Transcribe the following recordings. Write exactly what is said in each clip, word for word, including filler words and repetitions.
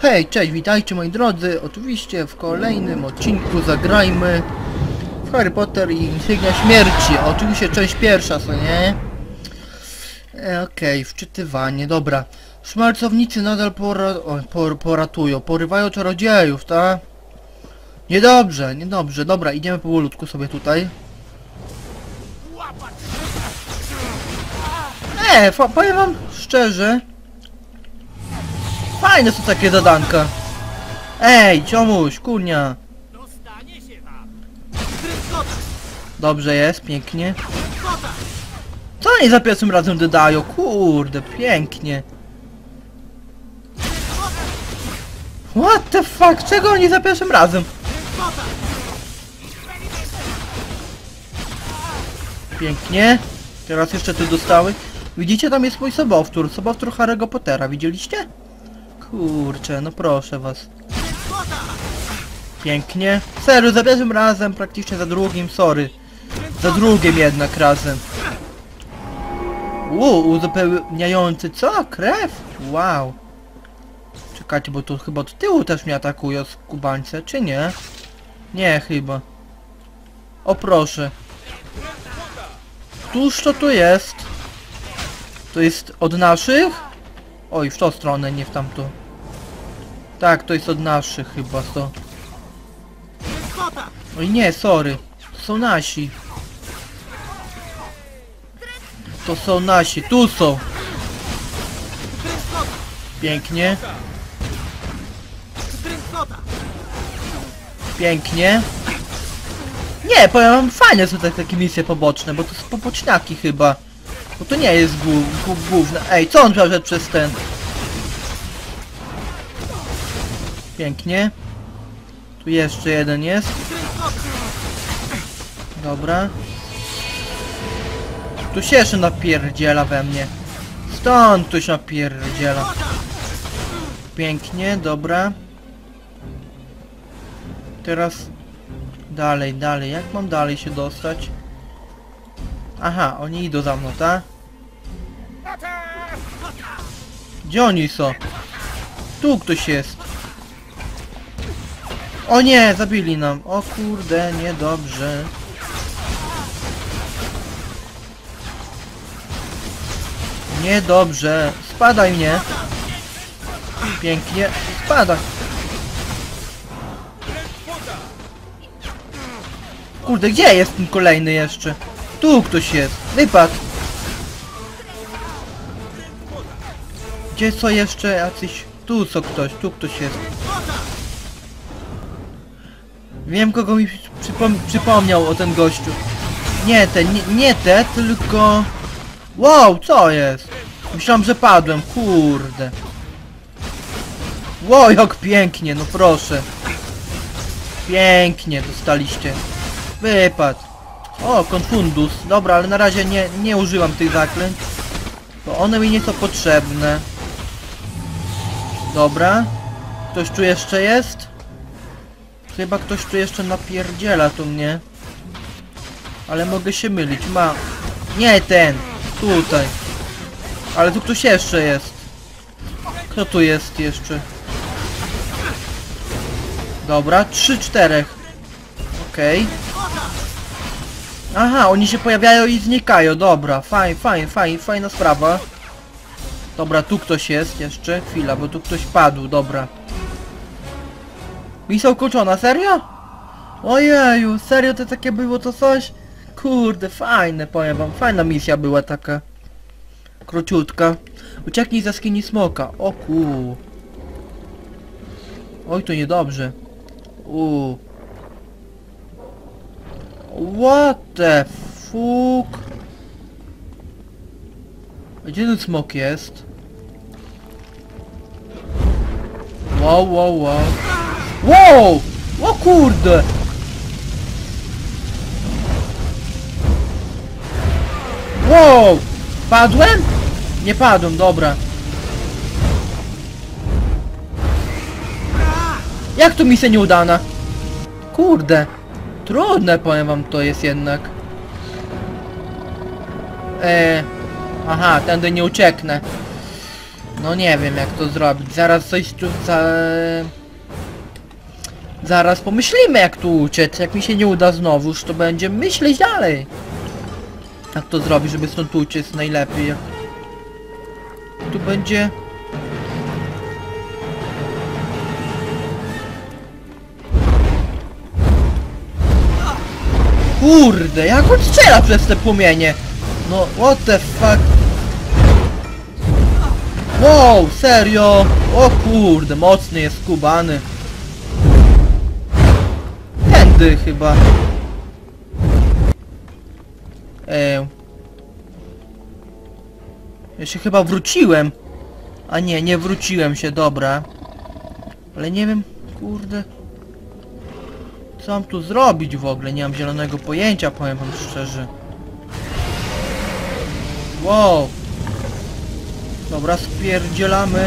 Hej, cześć, witajcie moi drodzy. Oczywiście w kolejnym odcinku zagrajmy w Harry Potter i Insygnia Śmierci. Oczywiście część pierwsza, co nie? E, Okej, okay, wczytywanie, dobra. Szmalcownicy nadal pora o, por poratują, porywają czarodziejów, tak? Niedobrze, niedobrze, dobra, idziemy powolutku sobie tutaj. E, powiem wam szczerze, fajne są takie zadanka. Ej, ciomuś, kurnia. Dobrze jest, pięknie. Co oni za pierwszym razem dodają? Kurde, pięknie. What the fuck? Czego oni za pierwszym razem? Pięknie. Teraz jeszcze tu dostały. Widzicie, tam jest mój sobowtór. Sobowtór Harry'ego Pottera. Widzieliście? Kurczę, no proszę was. Pięknie. Serio, za pierwszym razem, praktycznie za drugim, sorry. Za drugim jednak razem. Uuu, uzupełniający co? Krew? Wow. Czekajcie, bo tu chyba od tyłu też mnie atakują skubańce, czy nie? Nie, chyba. O proszę. Tuż co tu jest? To jest od naszych? Oj, w tą stronę, nie w tamtą. Tak, to jest od naszych chyba to. Oj nie, sorry. To są nasi. To są nasi, tu są. Pięknie. Pięknie. Nie, powiem wam, fajne są te takie misje poboczne, bo to są poboczniaki chyba. Bo to nie jest główne. Ej, co on przeszedł przez ten? Pięknie. Tu jeszcze jeden jest. Dobra. Tu się jeszcze napierdziela we mnie. Stąd tu się napierdziela. Pięknie, dobra. Teraz dalej, dalej. Jak mam dalej się dostać? Aha, oni idą za mną, tak? Gdzie oni są? Tu ktoś jest. O nie, zabili nam. O kurde, niedobrze. Niedobrze. Spadaj mnie. Pięknie. Spadaj. Kurde, gdzie jest ten kolejny jeszcze? Tu ktoś jest. Wypadł. Gdzie są jeszcze jacyś... Tu co ktoś, tu ktoś jest. Wiem, kogo mi przypom przypomniał o ten gościu. Nie ten, nie, nie te, tylko... Wow, co jest? Myślałem, że padłem, kurde. Wow, jak pięknie, no proszę. Pięknie dostaliście. Wypadł. O, konfundus. Dobra, ale na razie nie, nie używam tych zaklęć. Bo one mi nie są potrzebne. Dobra. Ktoś tu jeszcze jest? Chyba ktoś tu jeszcze napierdziela tu mnie. Ale mogę się mylić. Ma... Nie ten! Tutaj. Ale tu ktoś jeszcze jest. Kto tu jest jeszcze? Dobra, trzy, czterech. Okej. Okay. Aha, oni się pojawiają i znikają. Dobra, fajnie, fajnie, fajnie, fajna sprawa. Dobra, tu ktoś jest jeszcze. Chwila, bo tu ktoś padł, dobra. Misja ukończona, serio? Ojeju, serio to takie było to coś? Kurde, fajne, powiem wam, fajna misja była taka. Króciutka. Ucieknij z jaskini smoka. O ku. Oj, to niedobrze. Uuu. What the fuck? Gdzie ten smok jest? Wow, wow, wow. Wow! O kurde! Wow! Padłem? Nie padłem, dobra. Jak to misja nieudana? Kurde. Trudne, powiem wam, to jest jednak. Eee... Aha, tędy nie ucieknę. No nie wiem jak to zrobić. Zaraz coś tu za... Zaraz pomyślimy jak tu uciec. Jak mi się nie uda znowuż, to będziemy myśleć dalej. Jak to zrobić, żeby stąd uciec najlepiej. Jak... Tu będzie... Kurde, jak on strzela przez te płomienie? No, what the fuck? Wow, serio? O kurde, mocny jest skubany. Tędy chyba. Eee. Ja się chyba wróciłem. A nie, nie wróciłem się, dobra. Ale nie wiem, kurde. Co mam tu zrobić w ogóle? Nie mam zielonego pojęcia, powiem wam szczerze. Wow. Dobra, spierdzielamy.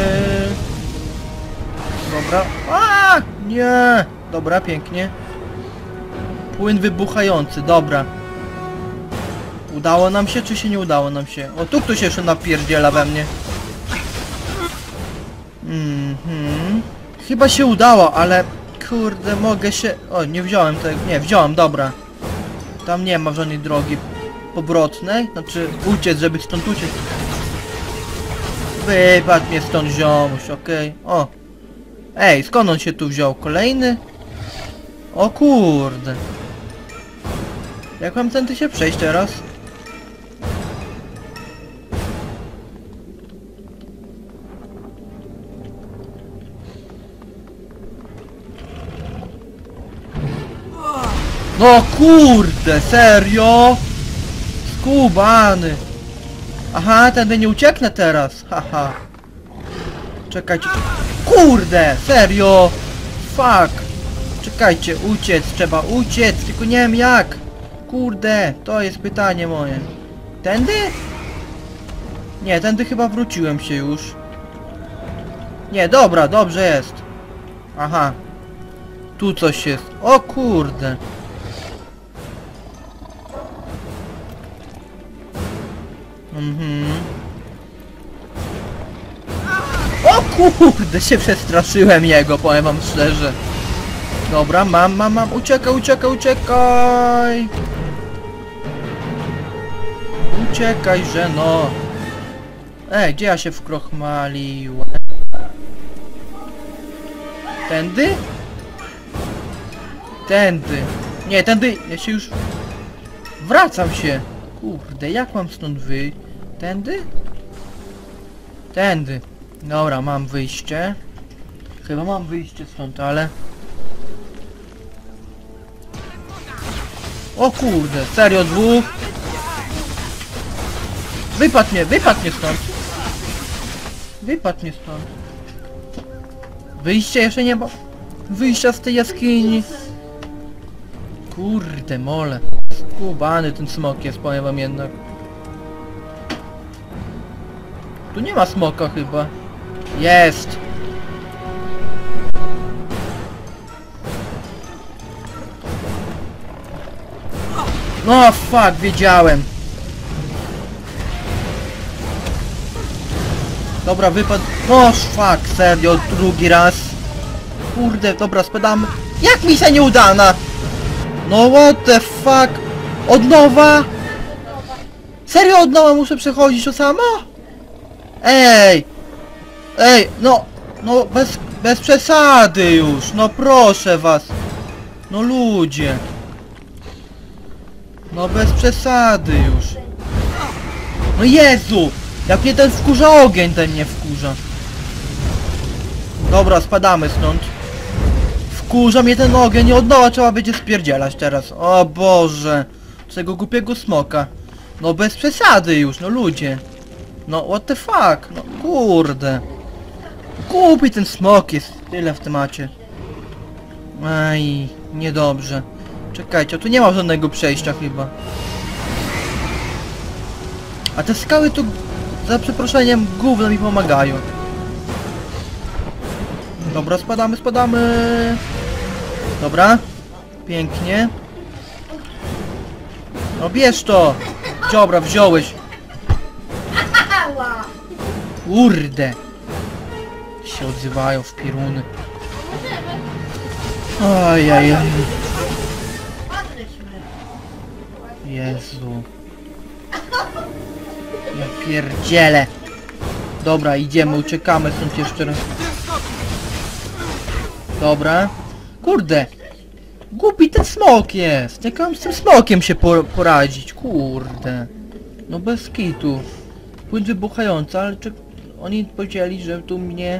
Dobra. A, nie. Dobra, pięknie. Płyn wybuchający, dobra. Udało nam się, czy się nie udało nam się? O, tu ktoś jeszcze napierdziela we mnie. Mhm. Chyba się udało, ale... Kurde, mogę się... O, nie wziąłem tego... Nie, wziąłem, dobra. Tam nie ma żadnej drogi powrotnej. Znaczy, uciec, żeby stąd uciec. Wypadł mnie stąd ziomuś, okej. Okay. O. Ej, skąd on się tu wziął? Kolejny? O kurde. Jak mam tędy się przejść teraz? No kurde, serio? Skubany. Aha, tędy nie ucieknę teraz. Haha. Czekajcie. Kurde, serio? Fuck. Czekajcie, uciec, trzeba uciec, tylko nie wiem jak. Kurde, to jest pytanie moje. Tędy? Nie, tędy chyba wróciłem się już. Nie, dobra, dobrze jest. Aha. Tu coś jest. O kurde. Mhm. O kurde, się przestraszyłem jego, powiem wam szczerze. Dobra, mam, mam, mam, uciekaj, uciekaj, uciekaj. Uciekaj, że no. Ej, gdzie ja się wkrochmaliłem? Tędy? Tędy. Nie, tędy, ja się już... Wracam się. Kurde, jak mam stąd wyjść? Tędy? Tędy. Dobra, mam wyjście. Chyba mam wyjście stąd, ale... O kurde, serio dwóch? Wypadł mnie, wypadł mnie stąd. Wypadł mnie stąd. Wyjście jeszcze nie ma... Wyjścia z tej jaskini. Kurde mole. Skubany ten smok jest, powiem wam jednak. Tu nie ma smoka chyba. Jest! No fuck, wiedziałem. Dobra, wypadł. No fuck, serio, drugi raz. Kurde, dobra, spadamy. Jak misja nieudana? No what the fuck? Od nowa? Serio od nowa muszę przechodzić to samo? Ej! Ej, no... No bez, bez przesady już, no proszę was. No ludzie. No bez przesady już. No Jezu! Jak mnie ten wkurza ogień, ten mnie wkurza. Dobra, spadamy stąd. Wkurza mnie ten ogień i od nowa trzeba będzie spierdzielać teraz. O Boże. Z tego głupiego smoka. No bez przesady już, no ludzie. No what the fuck, no kurde. Głupi ten smok jest, tyle w temacie. Aj, niedobrze. Czekajcie, tu nie ma żadnego przejścia chyba. A te skały tu, za przeproszeniem, gówno mi pomagają. Dobra, spadamy, spadamy. Dobra. Pięknie. No bierz to. Dobra, wziąłeś. Kurde. się odzywają w pieruny. Ojajaj. Jezu. Ja pierdzielę. Dobra, idziemy, uciekamy stąd jeszcze raz. Dobra. Kurde. Głupi ten smok jest. Jak mam z tym smokiem się por poradzić? Kurde. No bez kitu. Płyn wybuchający, ale czy... Oni powiedzieli, że tu mnie...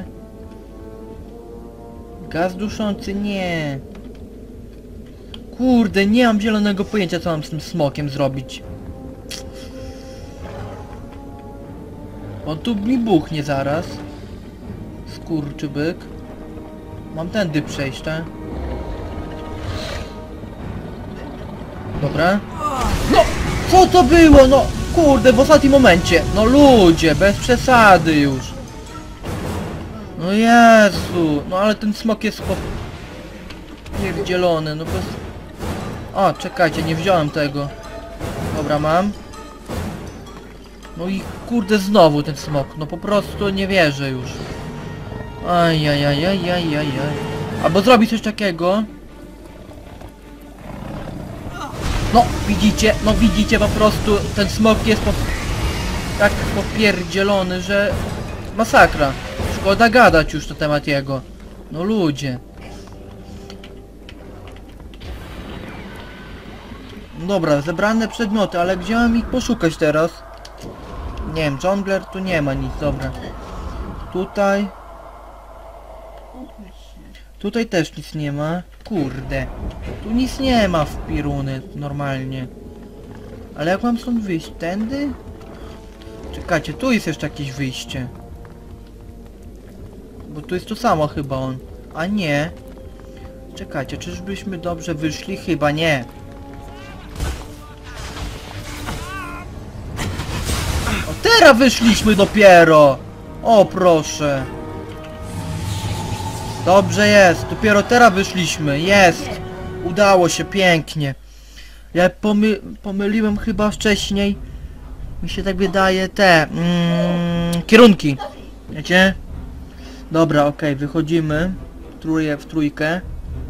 Gaz duszący? Nie. Kurde, nie mam zielonego pojęcia, co mam z tym smokiem zrobić. On tu mi buchnie zaraz. Skurczybyk. Mam tędy przejść, tak? Dobra. No! Co to było? No! Kurde, w ostatnim momencie. No ludzie, bez przesady już. No Jezu. No ale ten smok jest po... pierdzielony, no bez... O, czekajcie, nie wziąłem tego. Dobra, mam. No i kurde, znowu ten smok. No po prostu nie wierzę już. Ajajajajajajaj. Albo zrobić coś takiego. No, widzicie, no widzicie po prostu, ten smok jest po... tak popierdzielony, że... masakra. Szkoda gadać już na temat jego. No ludzie. Dobra, zebrane przedmioty, ale gdzie mam ich poszukać teraz? Nie wiem, jungler tu nie ma nic, dobra. Tutaj... Tutaj też nic nie ma. Kurde. Tu nic nie ma w piruny, normalnie. Ale jak mam stąd wyjść? Tędy? Czekajcie, tu jest jeszcze jakieś wyjście. Bo tu jest to samo chyba on. A nie. Czekajcie, czyżbyśmy dobrze wyszli? Chyba nie. O, teraz wyszliśmy dopiero! O, proszę. Dobrze jest, dopiero teraz wyszliśmy, jest! Udało się, pięknie. Ja pomy pomyliłem chyba wcześniej, mi się tak wydaje, te mm, kierunki, wiecie? Dobra, okej, okay, wychodzimy Trój w trójkę.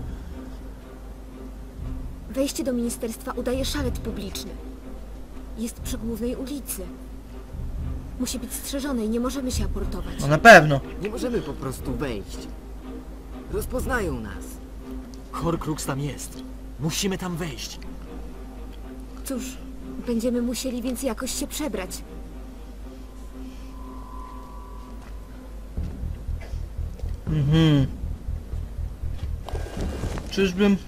Wejście do ministerstwa udaje szalet publiczny. Jest przy głównej ulicy. Musi być strzeżone i nie możemy się aportować. No na pewno. Nie możemy po prostu wejść. Rozpoznają nas. Horcrux tam jest. Musimy tam wejść. Cóż, będziemy musieli więc jakoś się przebrać. Mhm. Czyżbym...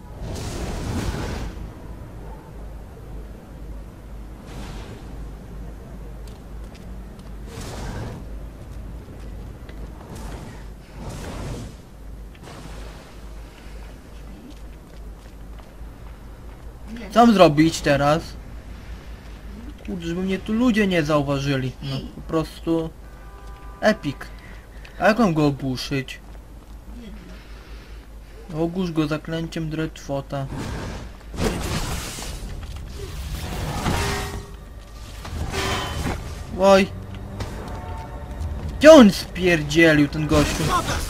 Co mam zrobić teraz? Kurde, żeby mnie tu ludzie nie zauważyli. No po prostu... Epic. A jak mam go ogłuszyć? Ogłusz go zaklęciem Dreadfota. Oj. Gdzie on spierdzielił, ten gościu?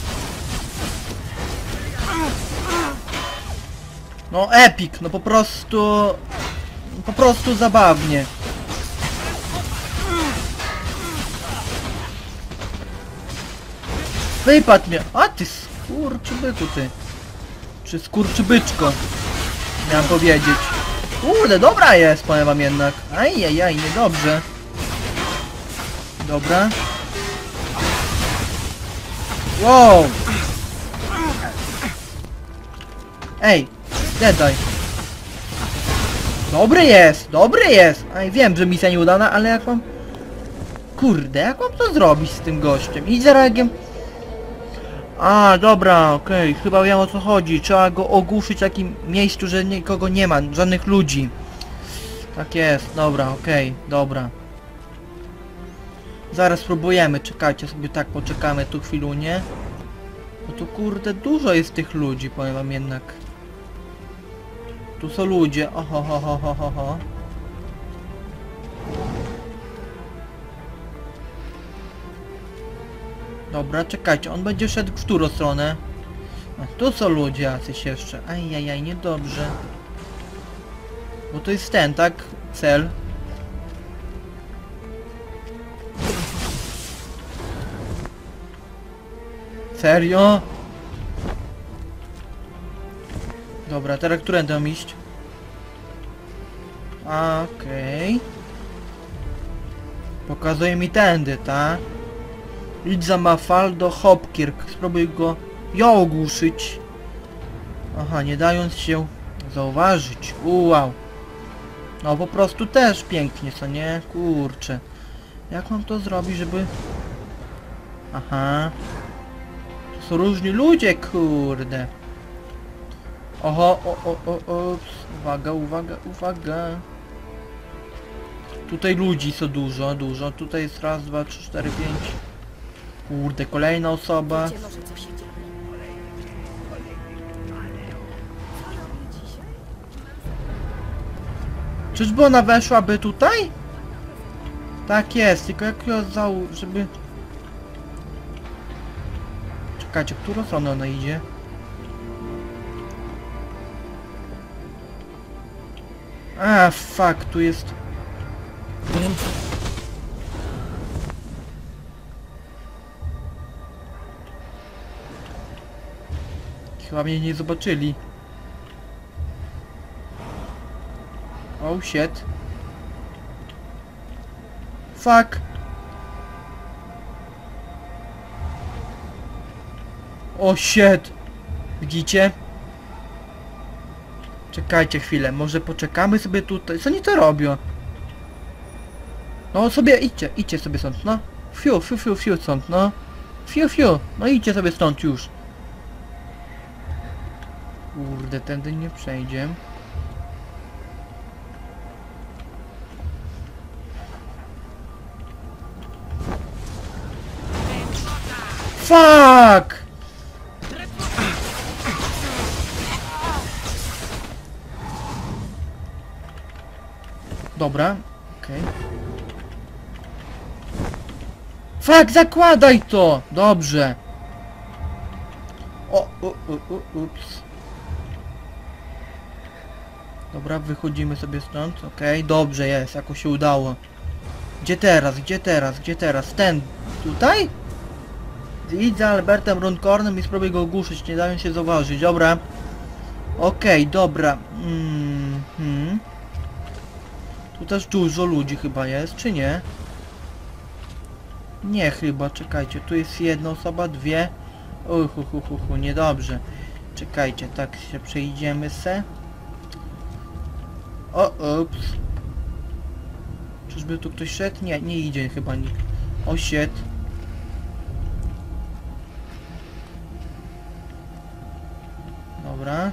No epic, no po prostu... Po prostu zabawnie. Wypadł mnie. A ty skurczybyku ty. Czy skurczybyczko. Miałem powiedzieć. Kurde, dobra jest, powiem wam jednak. Ajajaj, niedobrze. Dobra. Wow. Ej, dedaj. Dobry jest, dobry jest. Aj, wiem, że misja nieudana, ale jak mam... Kurde, jak mam to zrobić z tym gościem? Idź za ragiem. A, dobra, okej, okay. Chyba wiem, o co chodzi. Trzeba go ogłuszyć w takim miejscu, że nikogo nie ma, żadnych ludzi. Tak jest, dobra, okej, okay, dobra. Zaraz spróbujemy, czekajcie sobie, tak poczekamy tu chwilunię. Bo tu kurde dużo jest tych ludzi, powiem wam jednak. Tu są ludzie, oho ho ho ho ho ho. Dobra, czekajcie, on będzie szedł w którą stronę? A tu są ludzie jacyś jeszcze. Ajajaj, niedobrze. Bo to jest ten, tak? Cel. Serio? Dobra, teraz którędy mam iść? Okej. Okay. Pokazuje mi tędy, tak? Idź za Mafaldo Hopkirk. Spróbuj go ją ogłuszyć. Aha, nie dając się zauważyć. Wow. No po prostu też pięknie, co nie? Kurczę. Jak mam to zrobić, żeby... Aha. To są różni ludzie, kurde. Oho, o, o, o, o. Uwaga, uwaga, uwaga. Tutaj ludzi są dużo, dużo. Tutaj jest raz, dwa, trzy, cztery, pięć. Kurde, kolejna osoba. Wiecie może co się dzieje? Czyżby ona weszłaby tutaj? Tak jest, tylko jak ją zał... żeby... Czekajcie, w którą stronę ona idzie? A, fuck, tu jest... Chyba mnie nie zobaczyli. Oh shit. Fuck. O shit. Widzicie? Czekajcie chwilę, może poczekamy sobie tutaj. Co oni to robią? No sobie idźcie, idźcie sobie stąd, no. Fiu, fiu, fiu, fiu stąd, no. Fiu, fiu. No idźcie sobie stąd już. Kurde, tędy nie przejdzie. Fuck! Dobra, okej. Okay. Fuck, zakładaj to! Dobrze. O, o, o, o, ups. Dobra, wychodzimy sobie stąd. Okej, okay, dobrze jest, jakoś się udało. Gdzie teraz, gdzie teraz, gdzie teraz? Ten, tutaj? Idź za Albertem Runcornem i spróbuj go ogłuszyć, nie dają się zauważyć, dobra. Okej, okay, dobra. Mm -hmm. Tu też dużo ludzi chyba jest, czy nie? Nie chyba, czekajcie, tu jest jedna osoba, dwie. Uhu, hu, hu, hu, niedobrze. Czekajcie, tak się przejdziemy se. O, ups. Czyżby tu ktoś szedł? Nie, nie idzie chyba nikt. O, shit. Dobra.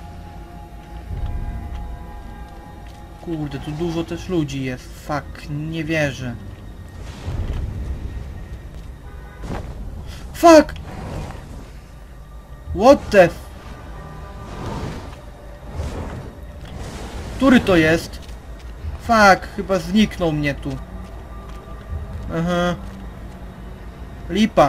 Kurde, tu dużo też ludzi jest. Fuck, nie wierzę. Fuck! What the f... Który to jest? Fuck, chyba zniknął mnie tu. Aha. Lipa.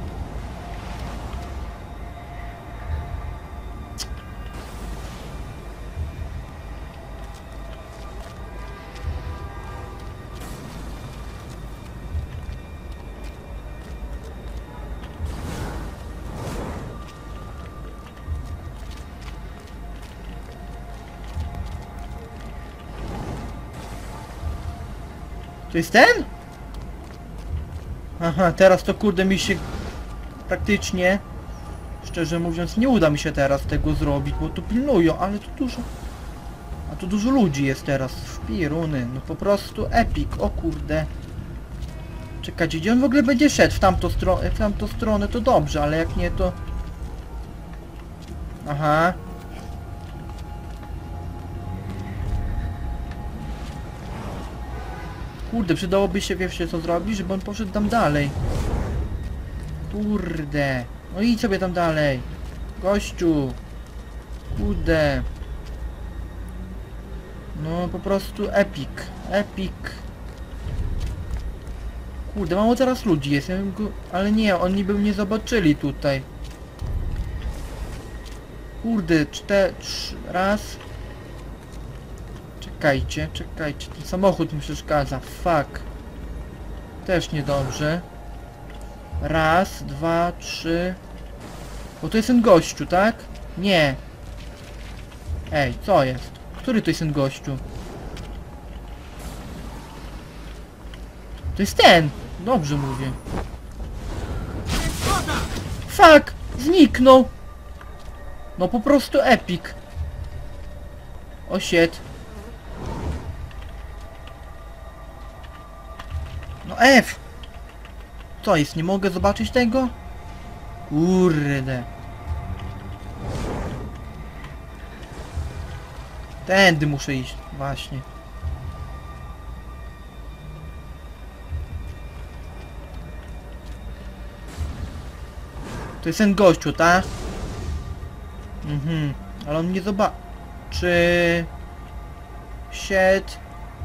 To jest ten? Aha, teraz to kurde mi się praktycznie, szczerze mówiąc, nie uda mi się teraz tego zrobić, bo tu pilnują, ale tu dużo... A tu dużo ludzi jest teraz, szpiruny, no po prostu epic, o kurde. Czekajcie, gdzie on w ogóle będzie szedł? W tamtą stronę, w tamtą stronę to dobrze, ale jak nie to... Aha. Kurde, przydałoby się, wiecie co zrobić, żeby on poszedł tam dalej. Kurde. No idź sobie tam dalej. Gościu. Kurde. No po prostu epic. Epic. Kurde, mało teraz ludzi jest, ja bym go... ale nie, oni by mnie zobaczyli tutaj. Kurde, cztery, trzy, raz. Czekajcie, czekajcie, ten samochód mi przeszkadza, fuck. Też niedobrze. Raz, dwa, trzy. Bo to jest ten gościu, tak? Nie. Ej, co jest? Który to jest ten gościu? To jest ten! Dobrze mówię. Fuck! Zniknął! No po prostu epic. O shit. No F! Co jest? Nie mogę zobaczyć tego? Kurde. Tędy muszę iść. Właśnie. To jest ten gościu, tak? Mhm. Ale on nie zobaczy. Shit.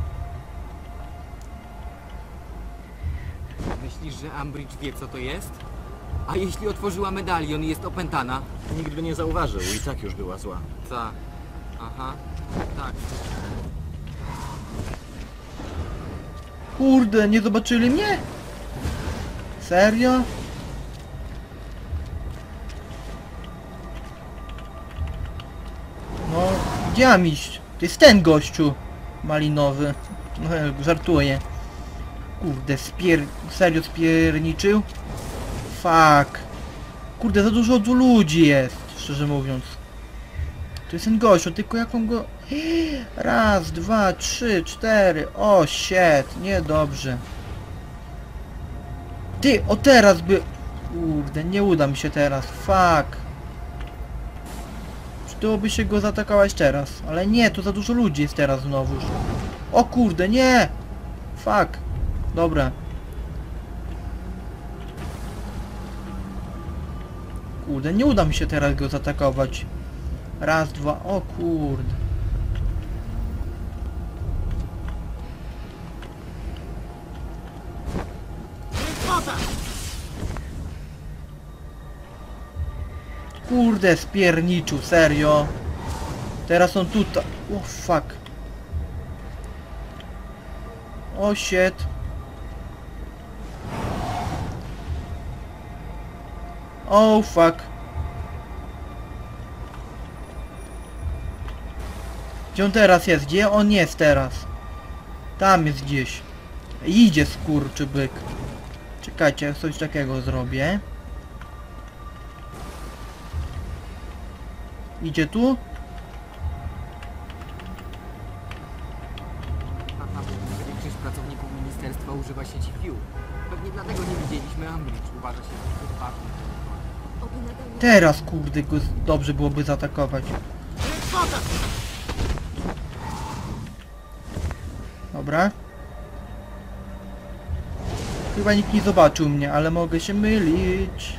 Myślisz, że Umbridge wie, co to jest? A jeśli otworzyła medalion i jest opętana? Nikt by nie zauważył i tak już była zła. Ta. Aha. Tak. Kurde, nie zobaczyli mnie? Serio? No, gdzie mam iść? To jest ten gościu malinowy. No, żartuję. Kurde, spier... serio spierniczył? Fuck. Kurde, za dużo tu ludzi jest, szczerze mówiąc. To jest ten gościu, tylko jaką go... Raz, dwa, trzy, cztery... O, shit, niedobrze. Ty, o teraz by... Kurde, nie uda mi się teraz, fuck. Przydałoby się go zaatakować teraz, ale nie, to za dużo ludzi jest teraz znowu. O kurde, nie! Fuck. Dobra. Kurde, nie uda mi się teraz go zaatakować. Raz, dwa, o kurde. Kurde, spierniczu, serio. Teraz on tutaj. O fuck. O shit. Oh fuck. Gdzie on teraz jest? Gdzie on jest teraz? Tam jest gdzieś. Idzie skurczybyk. Czekajcie, ja coś takiego zrobię. Idzie tu? Aha, większość pracowników ministerstwa używa sieci View. Pewnie dlatego nie widzieliśmy Umbridge. Uważa się za odważny. Oby nadal nie... Teraz kurde go z- dobrze byłoby zaatakować. Dobra. Chyba nikt nie zobaczył mnie, ale mogę się mylić.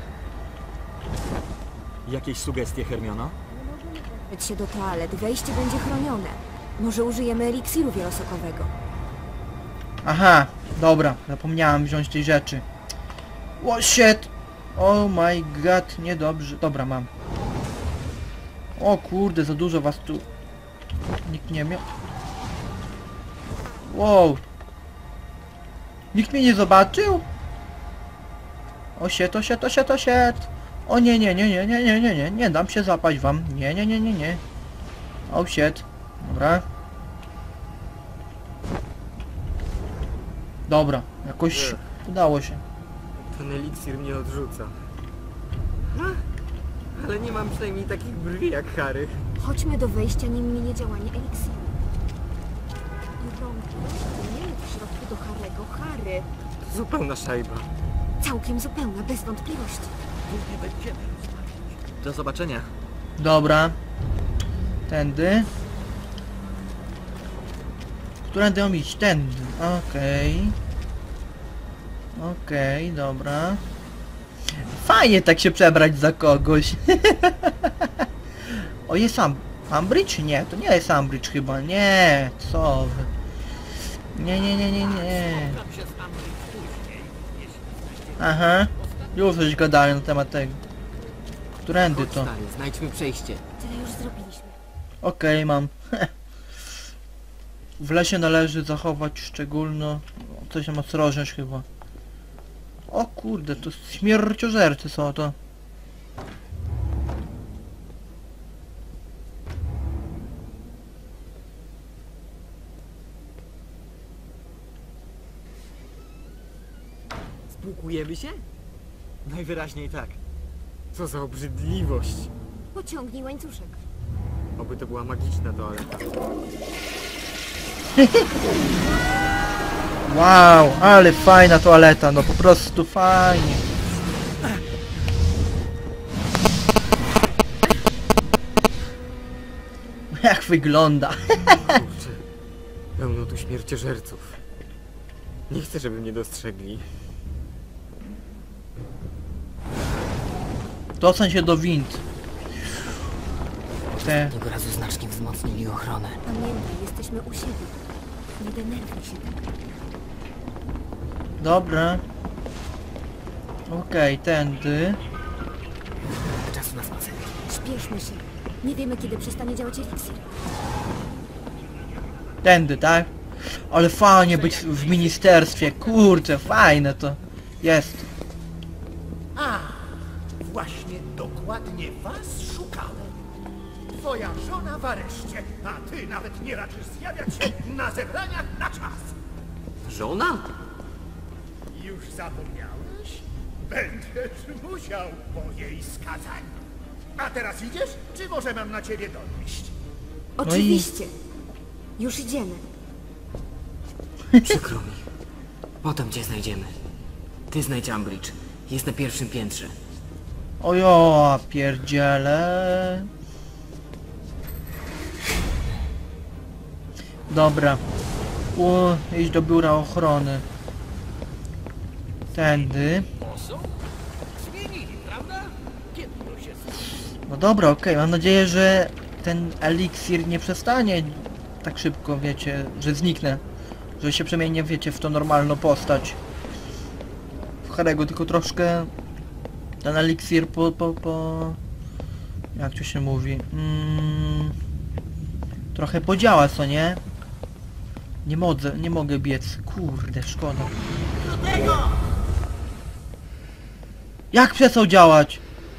Jakieś sugestie, Hermiono? Chodź się do toalet, wejście będzie chronione. Może użyjemy eliksiru wielosokowego. Aha, dobra, zapomniałem wziąć tej rzeczy. O shit! Oh my god, niedobrze. Dobra, mam. O kurde, za dużo was tu... Nikt nie miał... Wow! Nikt mnie nie zobaczył? O shit, o shit, o shit, o shit! O nie, nie, nie, nie, nie, nie, nie, nie, nie dam się zapaść wam. Nie, nie, nie, nie, nie. Oh shit. Dobra. Dobra, jakoś udało się. Ten eliksir mnie odrzuca. Ach, ale nie mam przynajmniej takich brwi jak Harry. Chodźmy do wejścia, nim minie działanie eliksiru. I rąki, nie mów w środku do Harry'ego. Harry! Zupełna szajba. Całkiem zupełna, bez wątpliwości. Do zobaczenia. Dobra. Tędy. Którędy mam iść? Tędy. Okej. Okej, dobra. Fajnie tak się przebrać za kogoś. O, jest Am Umbridge? Nie, to nie jest Umbridge chyba. Nie, co wy. Nie, nie, nie, nie, nie. Aha. Już coś gadałem na temat tego. Którędy Chodź, to? stary, znajdźmy przejście. Tyle już zrobiliśmy. Okej, mam. W lesie należy zachować szczególno... Coś tam ostrożność chyba. O kurde, to śmierciożercy są to. Spłukujemy się? Najwyraźniej tak. Co za obrzydliwość. Pociągnij łańcuszek. Oby to była magiczna toaleta. Wow, ale fajna toaleta, no po prostu fajnie. Jak wygląda. Kurczę, pełno tu śmierciożerców. Nie chcę, żeby mnie dostrzegli. Dostań się do wind. Te... Tego razu znacznie wzmocnili ochronę. Pamiętaj, jesteśmy u siebie. Nie denerwuj się tak. Dobra. Okej, tędy. Czasu na spacer. Śpieszmy się. Nie wiemy, kiedy przestanie działać eliksir. Tędy, tak? Ale fajnie być w ministerstwie, kurczę, fajne to jest. A, właśnie dokładnie was szukałem. Twoja żona w areszcie, a ty nawet nie raczysz zjawiać się na zebraniach na czas. Żona? Już zapomniałeś? Będziesz musiał po jej skazaniu. A teraz idziesz, czy może mam na ciebie dowieść? Oczywiście. Już idziemy. Przykro mi. Potem cię znajdziemy. Ty znajdź Umbridge. Jest na pierwszym piętrze. Ojo, pierdziele. Dobra. U, iść do biura ochrony. Tędy. No dobra, okej, mam nadzieję, że ten eliksir nie przestanie tak szybko, wiecie, że zniknę. Że się przemienię, wiecie, w tą normalną postać. W Harry'ego, tylko troszkę ten eliksir po, po, po... Jak to się mówi? Mm, trochę podziała, co nie? Nie mogę, nie mogę biec. Kurde, szkoda. Jak przestał działać?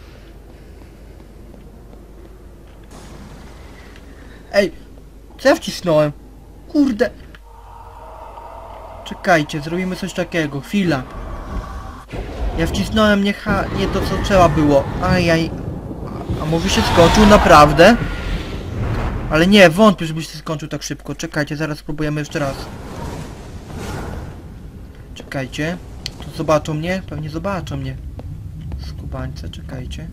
Ej, co ja wcisnąłem? Kurde. Czekajcie, zrobimy coś takiego. Chwila. Ja wcisnąłem nie, ha nie to, co trzeba było. Ajaj. A, a może się skończył naprawdę? Ale nie, wątpię, żeby się skończył tak szybko. Czekajcie, zaraz spróbujemy jeszcze raz. Czekajcie. To zobaczą mnie? Pewnie zobaczą mnie. Skubańce, czekajcie.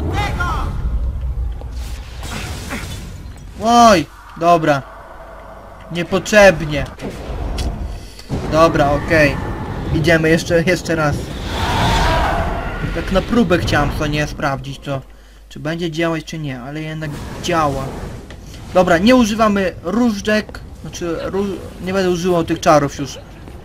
Oj, dobra. Niepotrzebnie. Dobra, okej. Idziemy jeszcze, jeszcze raz. Tak na próbę chciałem co nie sprawdzić to. Czy będzie działać, czy nie, ale jednak działa. Dobra, nie używamy różdżek. Znaczy, róż... nie będę używał tych czarów już.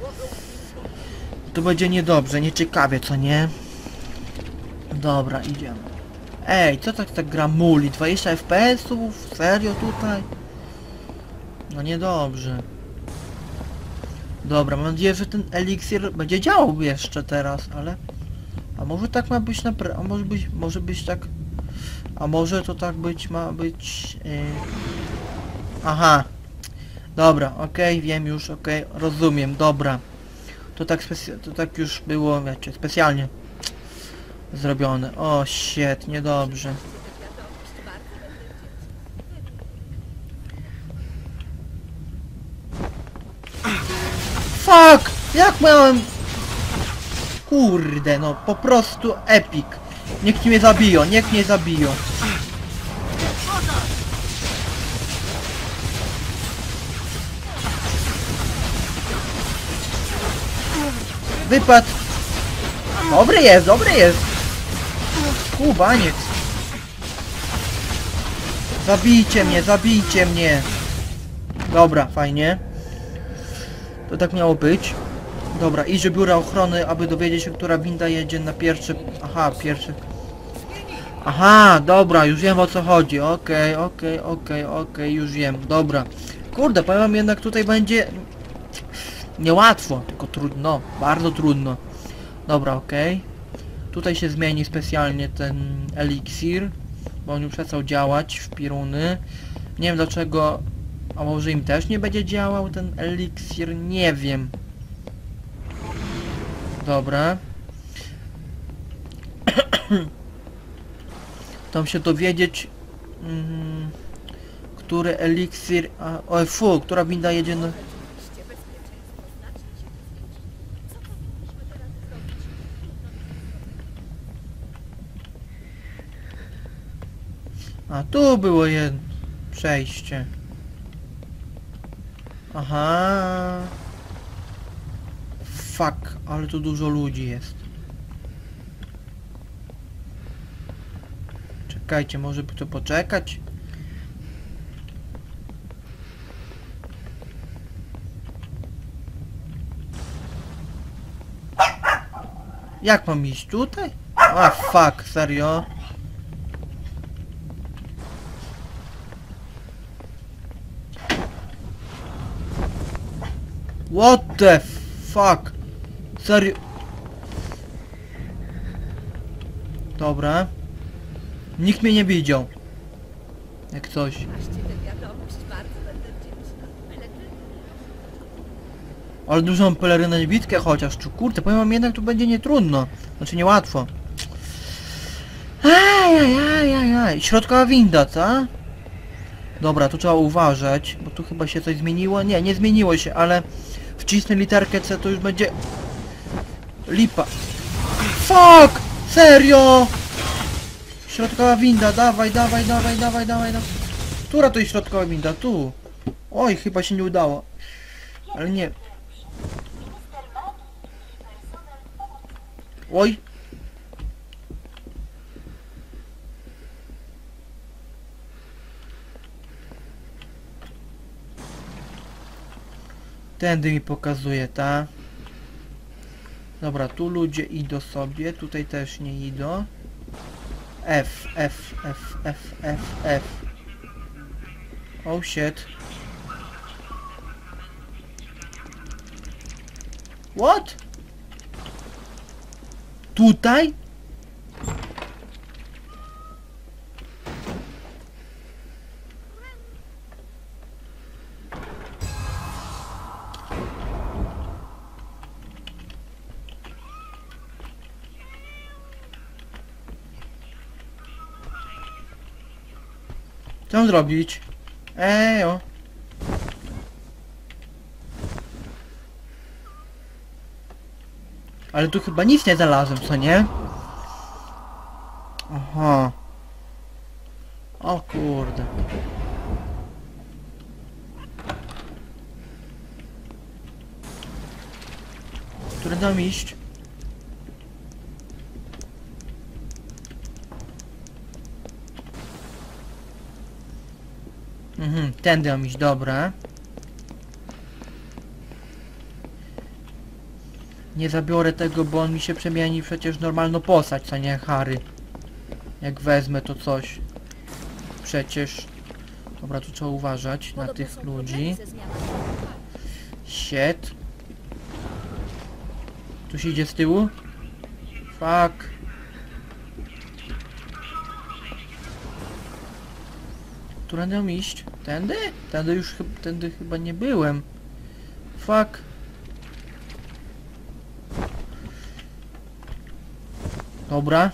To będzie niedobrze, nieciekawie, co nie? Dobra, idziemy. Ej, co tak tak gra muli? dwadzieścia F P S-ów? Serio tutaj? No niedobrze. Dobra, mam nadzieję, że ten eliksir będzie działał jeszcze teraz, ale... A może tak ma być naprawdę... A może być... Może być tak... A może to tak być ma być... Yy... Aha. Dobra, okej, okay, wiem już, okej, okay, rozumiem, dobra. To tak specy... To tak już było, wiecie, specjalnie zrobione. O, shit, niedobrze. Fuck! Jak miałem... Kurde, no po prostu epic. Niech mnie zabiją, niech mnie zabiją. Wypad. Dobry jest, dobry jest. Kubaniec. Zabijcie mnie, zabijcie mnie. Dobra, fajnie. To tak miało być. Dobra, idź do biura ochrony, aby dowiedzieć się, która winda jedzie na pierwszy... Aha, pierwszy... Aha, dobra, już wiem o co chodzi. Okej, okej, okej, okej, już wiem. Dobra. Kurde, powiem wam, jednak tutaj będzie... Niełatwo, tylko trudno. Bardzo trudno. Dobra, okej. Tutaj się zmieni specjalnie ten eliksir, bo on już przestał działać w piruny. Nie wiem dlaczego... A może im też nie będzie działał ten eliksir? Nie wiem. Dobra. Tam się dowiedzieć, mm, który eliksir... A, oj fu, która winda jedzie na... A tu było jedno przejście. Aha. Fuck, ale tu dużo ludzi jest. Czekajcie, może by tu poczekać? Jak mam iść tutaj? A fuck, serio? What the fuck? Serio? Dobra. Nikt mnie nie widział. Jak coś. Ale dużą pelerynę niewidkę chociaż. Czy kurde, powiem wam, jednak tu będzie nietrudno. Znaczy niełatwo. Ajajajajaj. Środkowa winda, co? Dobra, tu trzeba uważać, bo tu chyba się coś zmieniło. Nie, nie zmieniło się, ale wcisnę literkę C, to już będzie... Lipa. Fuck! Serio! Środkowa winda, dawaj, dawaj, dawaj, dawaj, dawaj, dawaj. Która to jest środkowa winda? Tu. Oj, chyba się nie udało. Ale nie. Oj. Tędy mi pokazuje, ta. Dobra, tu ludzie idą sobie, tutaj też nie idą. F, F, F, F, F, F. Oh shit. What? Tutaj? Co mam zrobić? Ejo. Ale tu chyba nic nie znalazłem, co nie? Aha. O kurde. Który dam iść? Mhm, tędy mam iść, dobra. Nie zabiorę tego, bo on mi się przemieni przecież w normalną postać, co nie, Harry. Jak wezmę to coś. Przecież. Dobra, tu trzeba uważać na tych ludzi. Shit. Tu się idzie z tyłu? Fuck. Którędy mam iść? Tędy? Tędy już chyba, tędy chyba nie byłem. Fuck. Dobra.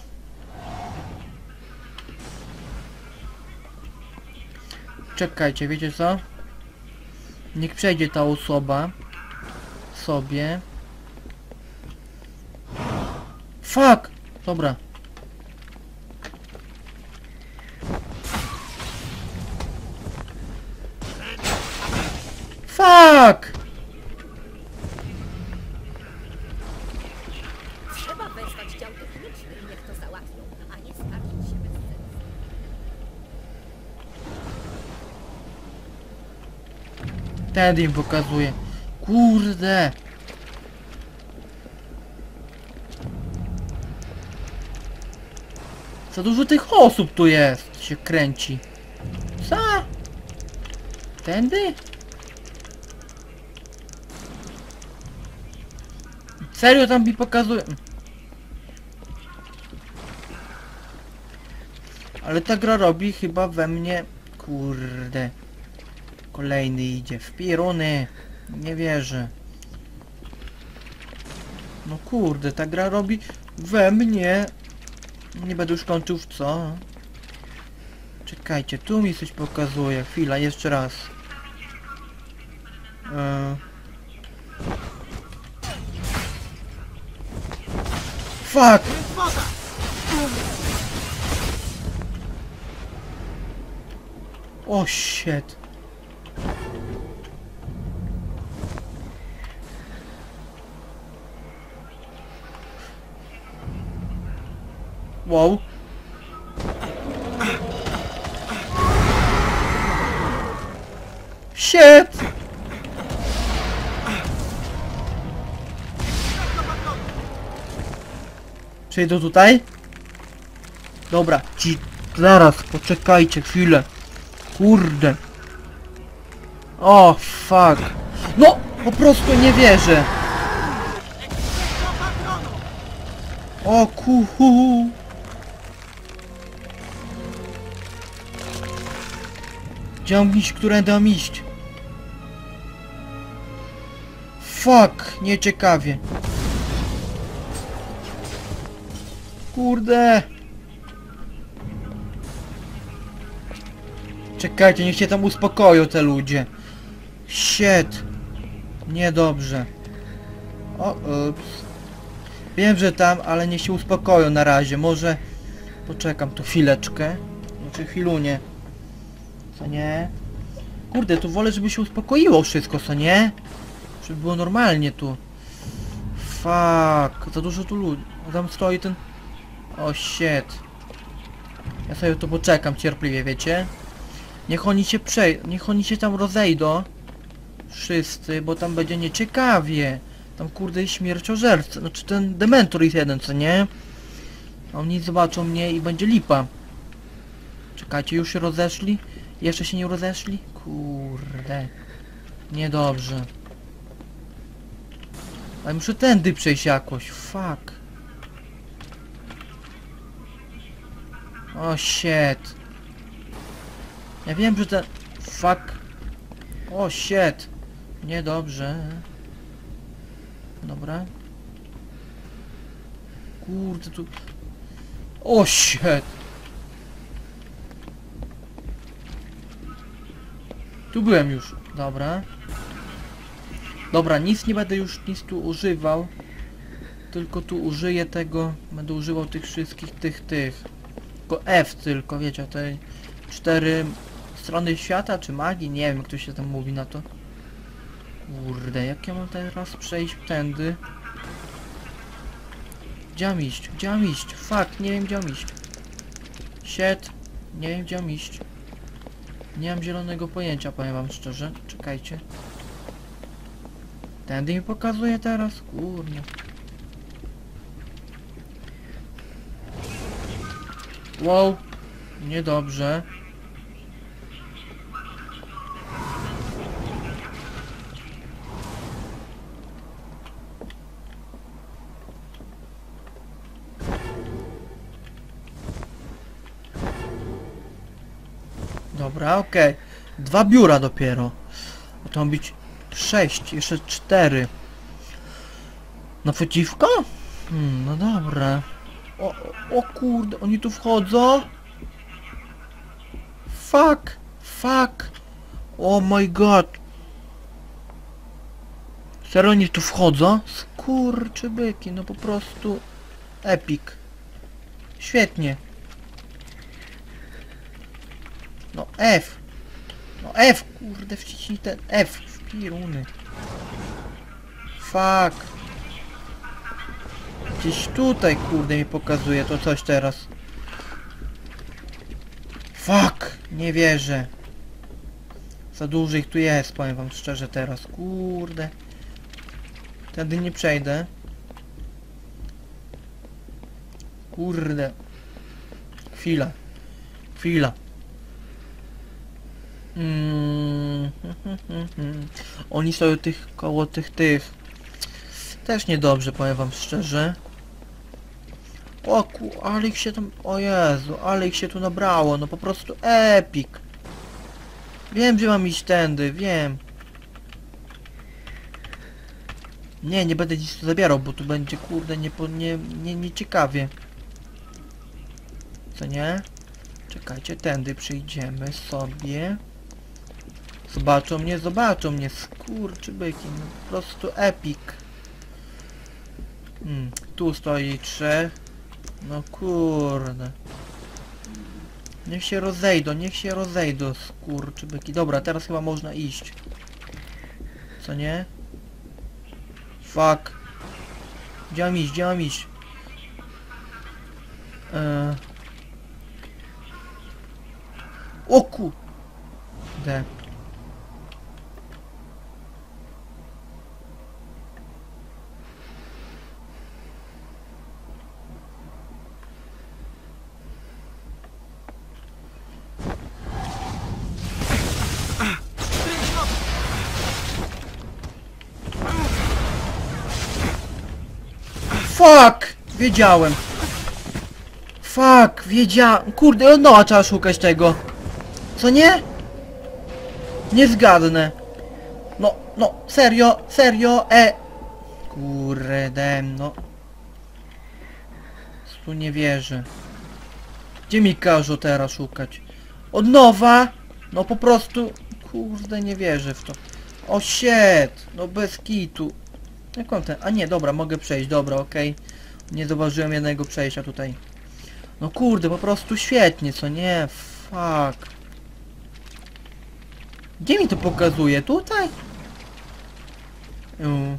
Czekajcie, wiecie co? Niech przejdzie ta osoba sobie. Fuck! Dobra. Fuck! Trzeba wezwać dział techniczny i niech to załatwią, a nie skarżyć się bez sensu. Tedy im pokazuje. Kurde! Za dużo tych osób tu jest, się kręci. Co? Tędy? Serio tam mi pokazuje? Ale ta gra robi chyba we mnie... Kurde. Kolejny idzie. W pieruny. Nie wierzę. No kurde, ta gra robi we mnie... Nie będę już kończył w co? Czekajcie, tu mi coś pokazuje. Chwila, jeszcze raz. Eee... Fuck! O shit. Wow. Shit! Przejdę tutaj? Dobra, ci... Zaraz, poczekajcie chwilę. Kurde. O, fuck. No, po prostu nie wierzę. O, kuhu. Gdzie mam iść, którędy mam iść? Fuck, nieciekawie. Kurde. Czekajcie, niech się tam uspokoją te ludzie. Shit. Niedobrze. O, ups. Wiem, że tam, ale niech się uspokoją na razie. Może poczekam tu chwileczkę. Znaczy chwilunię. Co nie? Kurde, tu wolę, żeby się uspokoiło wszystko, co nie? Żeby było normalnie tu. Fuck. Za dużo tu ludzi. Tam stoi ten... O, shit. Ja sobie tu poczekam cierpliwie, wiecie? Niech oni się przej... Niech oni się tam rozejdą. Wszyscy, bo tam będzie nieciekawie. Tam kurde jest śmierciożerca. Znaczy ten dementor jest jeden, co nie? Oni zobaczą mnie i będzie lipa. Czekajcie, już się rozeszli? Jeszcze się nie rozeszli? Kurde. Niedobrze. Ale muszę tędy przejść jakoś. Fuck. O shit. Ja wiem, że ten... Fuck. O shit. Niedobrze. Dobra. Kurde tu... O shit. Tu byłem już. Dobra. Dobra, nic nie będę już nic tu używał. Tylko tu użyję tego. Będę używał tych wszystkich tych tych. Tylko F tylko, wiecie, te cztery strony świata, czy magii, nie wiem jak to się tam mówi na to. Kurde, jak ja mam teraz przejść tędy? Gdzie mam iść? Gdzie mam iść? Fuck, nie wiem gdzie mam iść. Shit, nie wiem gdzie mam iść. Nie mam zielonego pojęcia, powiem wam szczerze. Czekajcie. Tędy mi pokazuje teraz? Kurde. Wow, niedobrze. Dobra, okej. Okay. Dwa biura dopiero. To ma być sześć, jeszcze cztery. Naprzeciwko? Hmm, no dobra. O, o, o kurde, oni tu wchodzą? Fuck, fuck. Oh my god. Serio oni tu wchodzą? Skurczybyki, no po prostu epic. Świetnie. No F. No F, kurde, wciśnij ten F w piruny. Fuck. Gdzieś tutaj, kurde, mi pokazuje to coś teraz. Fuck, nie wierzę. Za dużo ich tu jest, powiem wam szczerze teraz, kurde. Wtedy nie przejdę. Kurde. chwila. Chwila. Mm. Oni stoją tych koło tych tych. Też niedobrze, powiem wam szczerze. O ku, ale ich się tam... O Jezu, ale ich się tu nabrało, no po prostu epic. Wiem, gdzie mam iść tędy, wiem. Nie, nie będę nic tu zabierał, bo tu będzie kurde nie, nie, nie, nie ciekawie. Co nie? Czekajcie, tędy przyjdziemy sobie. Zobaczą mnie, zobaczą mnie, skurczybyki, no po prostu epic. Hmm, tu stoi trzech. No kurde. Niech się rozejdą, niech się rozejdą, skurczybyki. Dobra, teraz chyba można iść. Co nie? Fuck. Gdzie mam iść, gdzie mam iść? Eee. O kurde. Fuck! Wiedziałem. Fuck, wiedziałem. Kurde, no trzeba szukać tego. Co nie? Nie zgadnę. No, no, serio, serio, e. Kurde, no. Tu nie wierzę. Gdzie mi każą teraz szukać? Od nowa? No po prostu... Kurde, nie wierzę w to. O shit! No bez kitu. Jak on ten... A nie, dobra, mogę przejść, dobra, okej. Okay. Nie zauważyłem jednego przejścia tutaj. No kurde, po prostu świetnie, co nie? Fuck. Gdzie mi to pokazuje? Tutaj? Yy.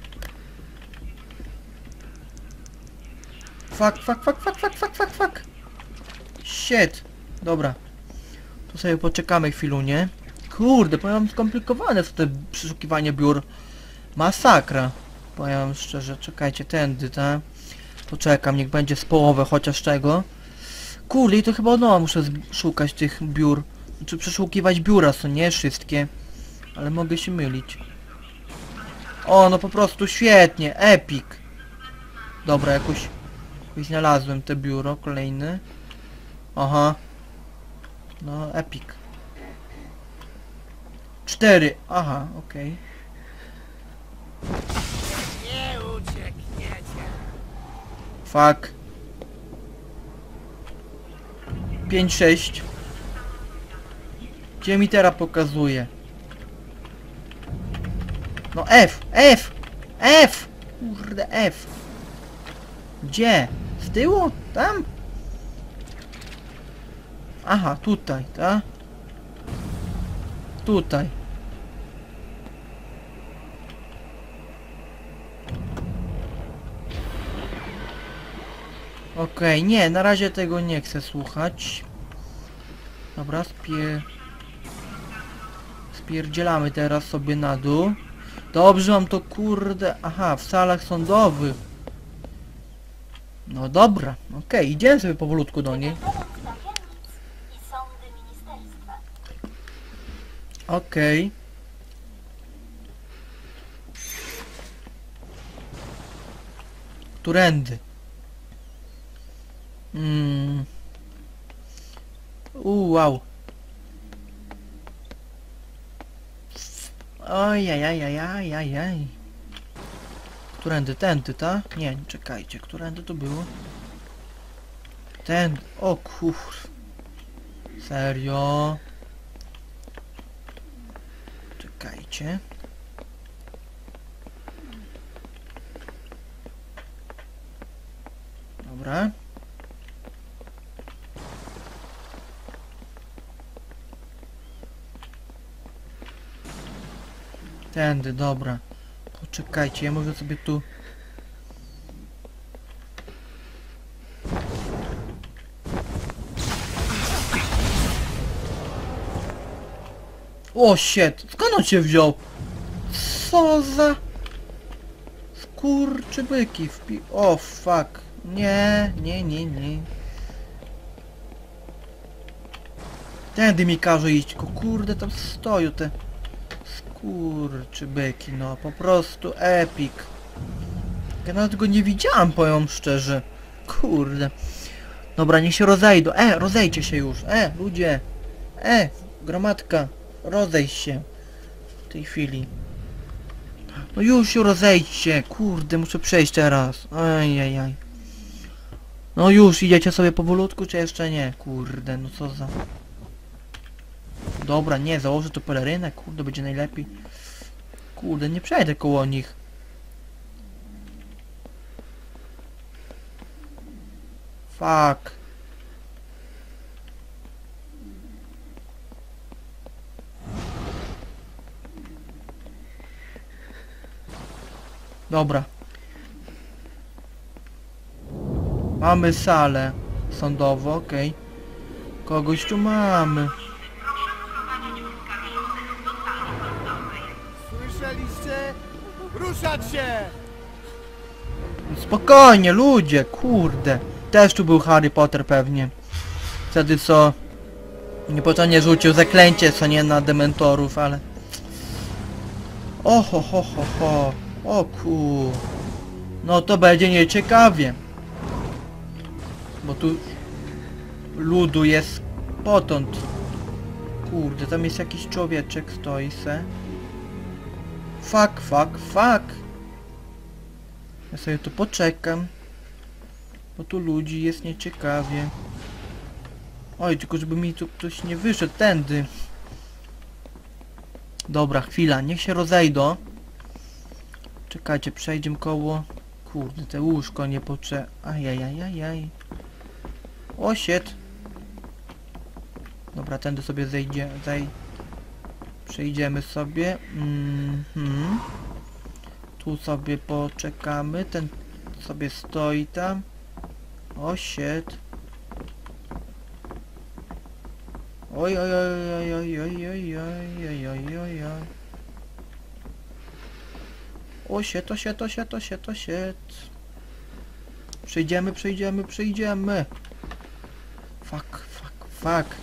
Fuck, fuck, fuck, fuck, fuck, fuck, fuck, fuck. Shit. Dobra. Tu sobie poczekamy chwilunię. Kurde, powiem skomplikowane są te przeszukiwanie biur. Masakra. Powiem szczerze, czekajcie, tędy, tak? Poczekam, niech będzie z połowę chociaż czego. Kurde, i to chyba od nowa muszę szukać tych biur. Czy przeszukiwać biura, są nie wszystkie. Ale mogę się mylić. O, no po prostu świetnie, epic. Dobra, jakoś, jakoś znalazłem te biuro, kolejne. Aha. No, epic. Cztery, aha, okej. Okay. Nie uciekniecie. Fuck. pięć, sześć. Gdzie mi teraz pokazuje? No F, F, F. Kurde, F. Gdzie? Z tyłu? Tam? Aha, tutaj, tak? Tutaj. Okej, okay, nie, na razie tego nie chcę słuchać. Dobra, spie... spierdzielamy teraz sobie na dół. Dobrze, mam to kurde... Aha, w salach sądowych. No dobra, okej, okay, idziemy sobie powolutku do niej. Okej. Okay. Którędy? Mm. Uuu, wow. Ojajajajajajaj. Którędy? Tędy, tak? Nie, czekajcie, którędy to było? Ten... O kur... Serio? Czekajcie. Dobra. Tędy, dobra. Poczekajcie, ja mogę sobie tu... O shit! Skąd on się wziął? Co za... Skurczybyki wpi... O fuck. Nie, nie, nie, nie. Tędy mi każe iść, tylko kurde tam stoją te skurczybyki, no po prostu epic. Ja nawet go nie widziałam, powiem szczerze. Kurde. Dobra, niech się rozejdą. E, rozejdźcie się już. E, ludzie. E, gromadka. Rozejdź się. W tej chwili. No już się rozejdźcie. Kurde, muszę przejść teraz. Ajajaj. No już, idziecie sobie powolutku, czy jeszcze nie? Kurde, no co za... Dobra, nie, założę tu pelerynę. Kurde, będzie najlepiej. Kurde, nie przejdę koło nich. Fuck. Dobra. Mamy salę sądową, okej. Okay. Kogoś tu mamy. Słyszeliście? Ruszać się! Spokojnie, ludzie, kurde. Też tu był Harry Potter pewnie. Wtedy co... Niepotrzebnie rzucił zaklęcie, co nie, na dementorów, ale... Oho, ho, ho, ho. O ku... No to będzie nieciekawie. Bo tu... Ludu jest potąd. Kurde, tam jest jakiś człowieczek, stoi se. Fuck, fuck, fuck. Ja sobie tu poczekam. Bo tu ludzi jest nieciekawie. Oj, tylko żeby mi tu ktoś nie wyszedł tędy. Dobra, chwila, niech się rozejdą. Czekajcie, przejdziemy koło... Kurde, te łóżko nie potrze... Ajajajajaj. O, shit. Dobra, tędy sobie zejdzie... Zej... Przejdziemy sobie. Mhm. Tu sobie poczekamy. Ten sobie stoi tam. O, shit. Oj, oj, oj, oj, oj, oj, oj, oj, oj, oj, oj. O, shit, o, shit, o, shit, o, shit, o, shit. Przejdziemy, przejdziemy, przejdziemy. Fuck, fuck, fuck.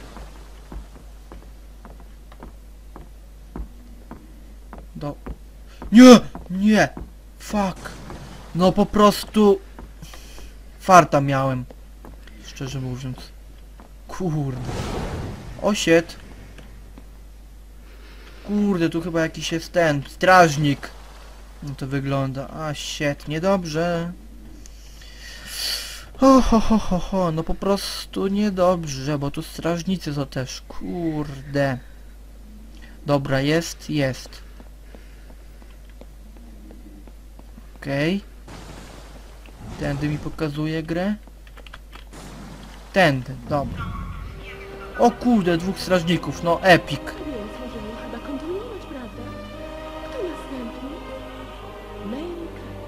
Do... Nie! Nie! Fuck! No po prostu... Farta miałem. Szczerze mówiąc. Kurde. O, shit. Kurde, tu chyba jakiś jest ten... Strażnik. No to wygląda. A, shit, niedobrze. Ho, ho, ho, ho, ho. No po prostu niedobrze, bo tu strażnicy to też. Kurde. Dobra, jest, jest. Okej. Okay. Tędy mi pokazuje grę. Tędy, dobra. O kurde, dwóch strażników, no epic. Więc możemy chyba kontynuować, prawda? Kto następny? Mary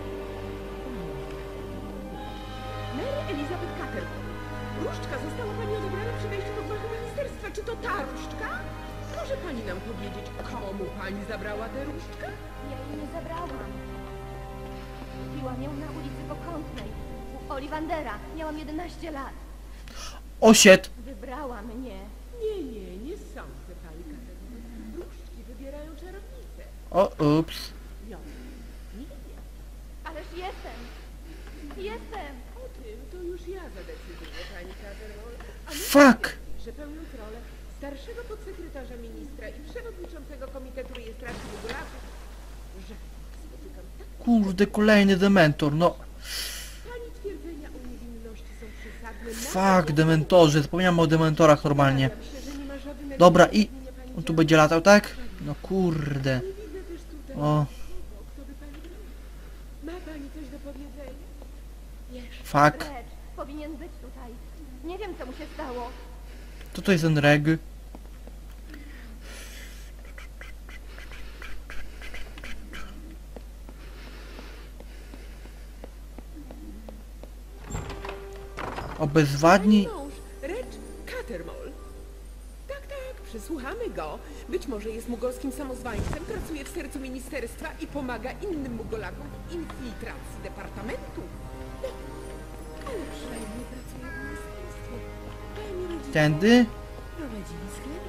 Mary Elizabeth Carter. Różdżka została pani odebrana przy wejściu do gmachu ministerstwa. Czy to ta różdżka? Może pani nam powiedzieć, komu pani zabrała tę różdżkę? Ja jej nie zabrałam. Kupiłam ją na ulicy Pokątnej. U Ollivandera. Miałam jedenaście lat. O, shit. Wybrała mnie. Nie, nie, nie sądzę, pani Carter. Różdżki wybierają czarownice. O, ups. Ja. Nie, nie. Ależ jestem. Jestem. O tym to już ja zadecyduję, pani Carter. A my Fuck. wiemy, że pełniąc rolę starszego podsekretarza ministra i przewodniczącego Komitetu Rejestracji Regulatów, że spotykam tak Kurde, kolejny dementor, no. pani twierdzenia o niewinności są przesadne. Fuck, dementorzy. Zapomniałem o dementorach normalnie. Obawiam się, że nie ma żadnego Dobra, i... uzasadnienia pani On tu będzie latał, tak? No kurde. Nie widzę też tutaj O, nikogo, kto by pani bronił. Ma pani coś do powiedzenia? Jeszcze. fuck. Red powinien być tutaj. Nie wiem, co mu się stało. Co to jest ten reg? Obezwładnij... Pani mąż, Reg Cattermole. Tak, tak, przesłuchamy go. Być może jest mugolskim samozwańcem, pracuje w sercu ministerstwa i pomaga innym mugolakom w infiltracji departamentu. No, ale przynajmniej pracuje w ministerstwie. Pani rodzice Tędy? prowadzili sklep.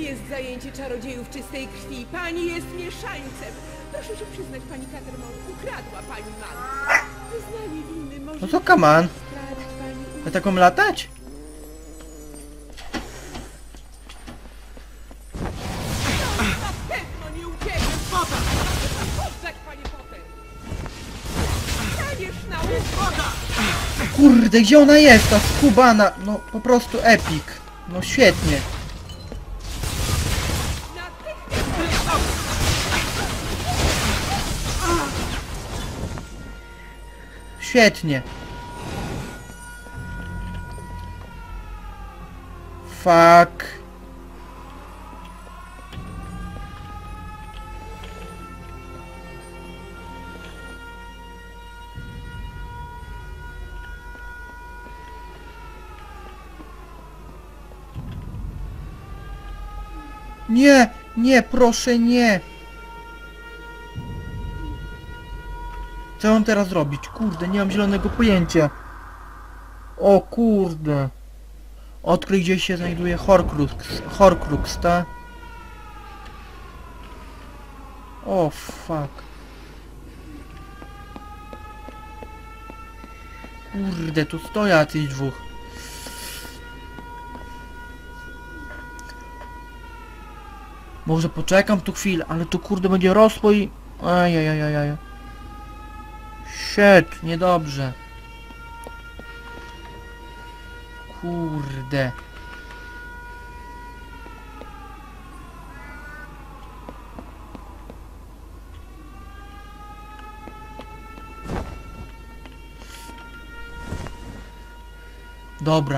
jest zajęcie czarodziejów czystej krwi. Pani jest mieszańcem. Proszę się przyznać, pani Cattermole, ukradła pani manę. Wyznanie winy może No to come on. sprawić pani Ja taką latać? Na pewno nie ucieknie. Woda! Oddać, panie Potter! Staniesz na woda! Kurde, gdzie ona jest? Ta skubana. No po prostu epic. No świetnie. Świetnie. Fuck. Nie, nie, proszę nie. Co mam teraz robić? Kurde, nie mam zielonego pojęcia. O kurde. Odkryj, gdzie się znajduje Horcrux, Horcrux, ta? O fuck. Kurde, tu stoją jacyś dwóch. Może poczekam tu chwilę, ale tu kurde będzie rosło i... Ajajajajaj. Shit, niedobrze. Kurde. Dobra.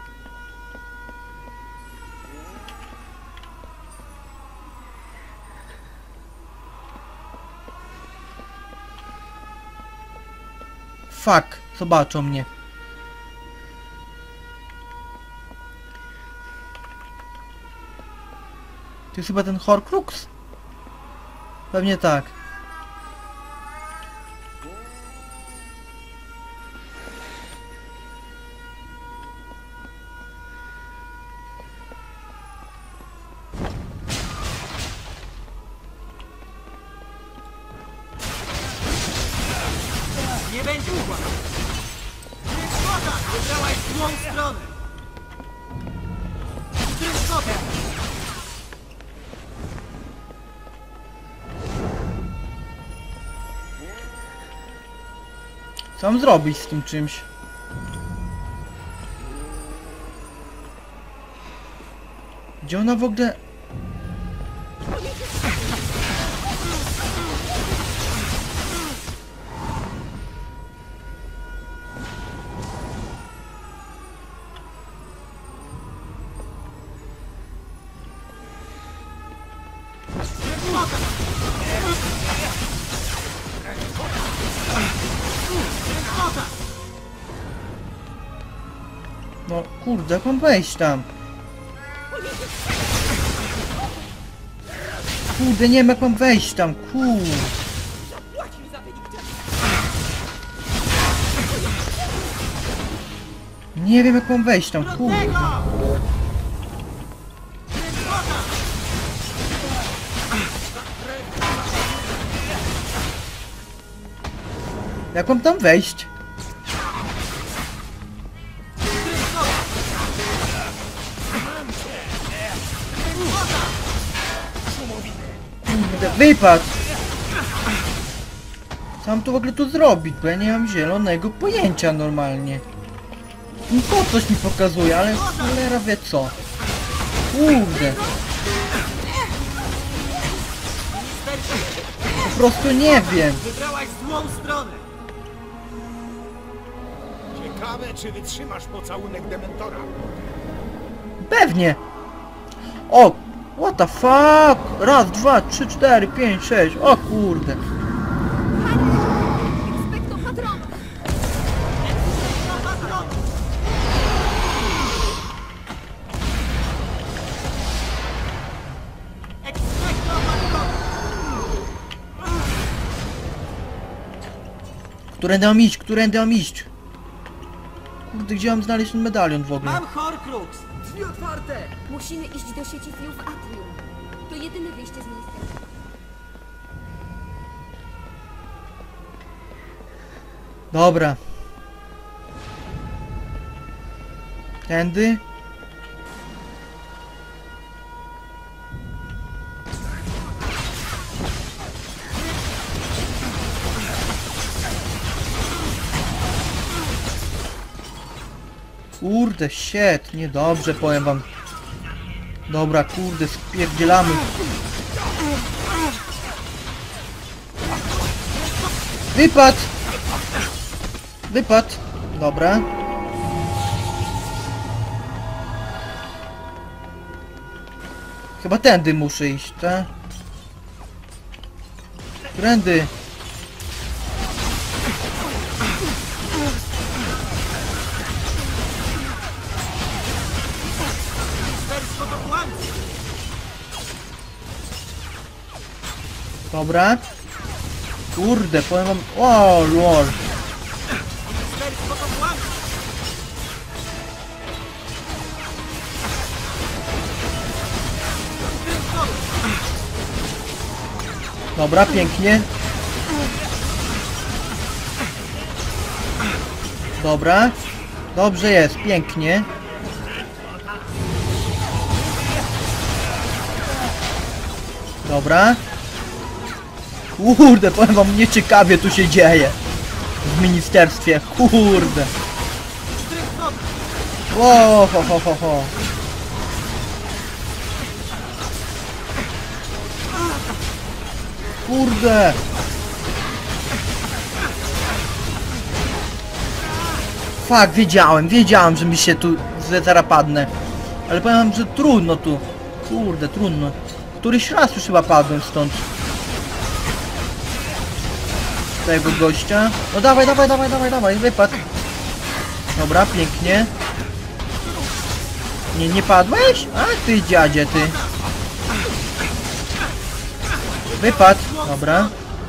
Fuck, zobaczą mnie. To jest chyba ten Horcrux? Pewnie tak. Nie będzie układ! Tryskota! Wybrałaś złą stronę! Tryskota! Co mam zrobić z tym czymś? Gdzie ona w ogóle... No kurde, jak mam wejść tam? Kurde, nie wiem jak mam wejść tam, kurde. Płacił za wynik. Nie wiem jak mam wejść tam, kurde. Jak mam tam wejść? Kurde, wypadł! Co mam tu w ogóle tu zrobić? Bo ja nie mam zielonego pojęcia normalnie. No to coś mi pokazuje, ale cholera wie co. Kurde. Po prostu nie wiem. Wybrałaś złą stronę! Ciekawe, czy wytrzymasz pocałunek Dementora. Pewnie. O! What the fuck? Raz, dwa, trzy, cztery, pięć, sześć. O kurde. Inspektor Patron! Którędy mam iść? Którędy mam iść? Kurde, gdzie mam znaleźć ten medalion w ogóle? Mam Horcrux! Drzwi otwarte! Musimy iść do sieci Fiu w Atrium. To jedyne wyjście z ministerstwa. Dobra. Tędy? Kurde, shit, niedobrze, powiem wam. Dobra, kurde, spierdzielamy. Wypad! Wypad! Dobra. Chyba tędy muszę iść, tak? Tędy. Dobra. Kurde, powiem wam... O, lol. Dobra, pięknie. Dobra. Dobrze jest, pięknie. Dobra. Kurde, powiem wam, nieciekawie tu się dzieje. W ministerstwie, kurde. Ło, ho, ho, ho, ho. Kurde. Fuck, wiedziałem, wiedziałem, że mi się tu zaraz padnę. Ale powiem wam, że trudno tu. Kurde, trudno. Któryś raz już chyba padłem stąd. Tego gościa. No dawaj, dawaj, dawaj, dawaj, dawaj, wypad. Dobra, pięknie. Nie, nie padłeś? A ty dziadzie, ty. Wypad. Dobra.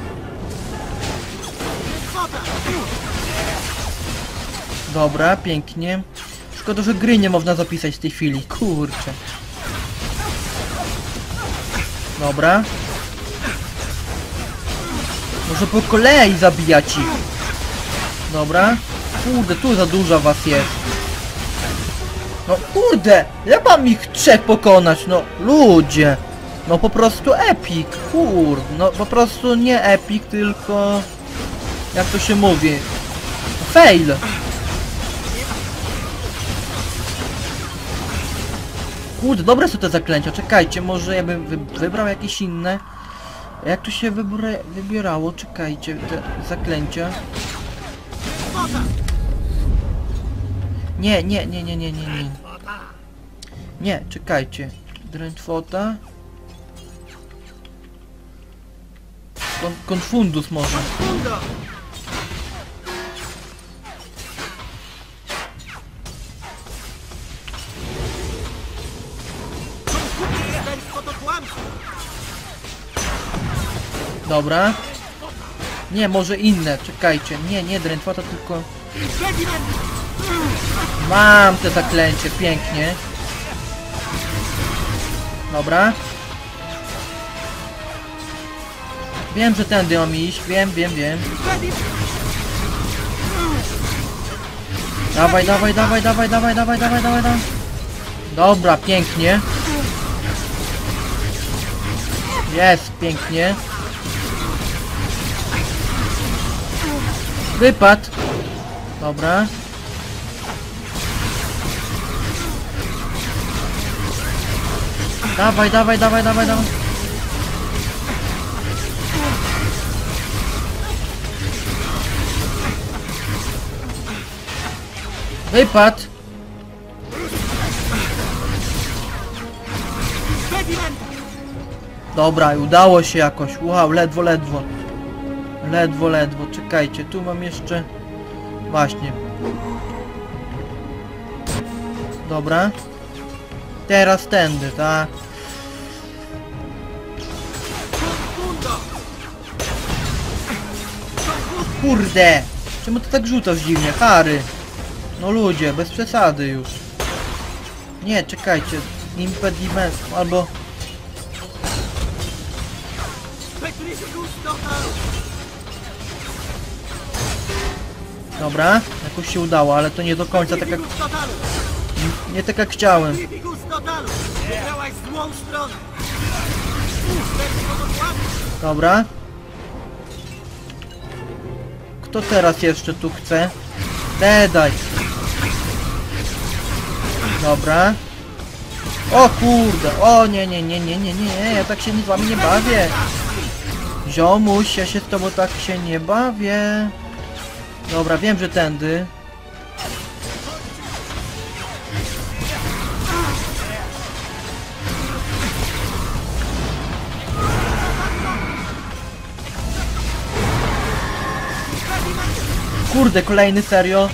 Dobra, pięknie. Szkoda, że gry nie można zapisać w tej chwili. Kurczę. Dobra. Może po kolei zabijać ich. Dobra. Kurde, tu za dużo was jest. No kurde, jak mam ich trzech pokonać? No ludzie. No po prostu epic. Kurde, no po prostu nie epic, tylko... Jak to się mówi? Fail. Kurde, dobre są te zaklęcia. Czekajcie, może ja bym wy wybrał jakieś inne. Jak tu się wybra wybierało? Czekajcie, te zaklęcia. Nie, nie, nie, nie, nie, nie, nie. Nie, czekajcie. Drętwota. Kon Konfundus może. Dobra. Nie, może inne, czekajcie. Nie, nie drętwota, tylko... Mam te zaklęcie, pięknie. Dobra. Wiem, że tędy mam iść, wiem, wiem, wiem. Dawaj, dawaj, dawaj, dawaj, dawaj, dawaj, dawaj, dawaj, dawaj. Dobra, pięknie. Jest, pięknie. Wypad. Dobra. Dawaj, dawaj, dawaj, dawaj, dawaj. Wypad. Dobra, udało się jakoś. Wow, ledwo, ledwo. Ledwo, ledwo. Czekajcie, tu mam jeszcze... Właśnie. Dobra. Teraz tędy, tak? Kurde! Czemu to tak rzucasz dziwnie? Harry! No ludzie, bez przesady już. Nie, czekajcie. Impediment albo... Petrificus total! Dobra, jakoś się udało, ale to nie do końca tak jak... Petrificus total! Nie tak jak chciałem. Petrificus total! Wybrałaś złą stronę! Ministerstwo dokładnie! Dobra. Kto teraz jeszcze tu chce? Dedaj. Dobra. O kurde, o nie, nie, nie, nie, nie, nie, ja tak się z wami nie bawię. Ziomuś, ja się z tobą tak się nie bawię. Dobra, wiem, że tędy. Kurde, kolejny, serio?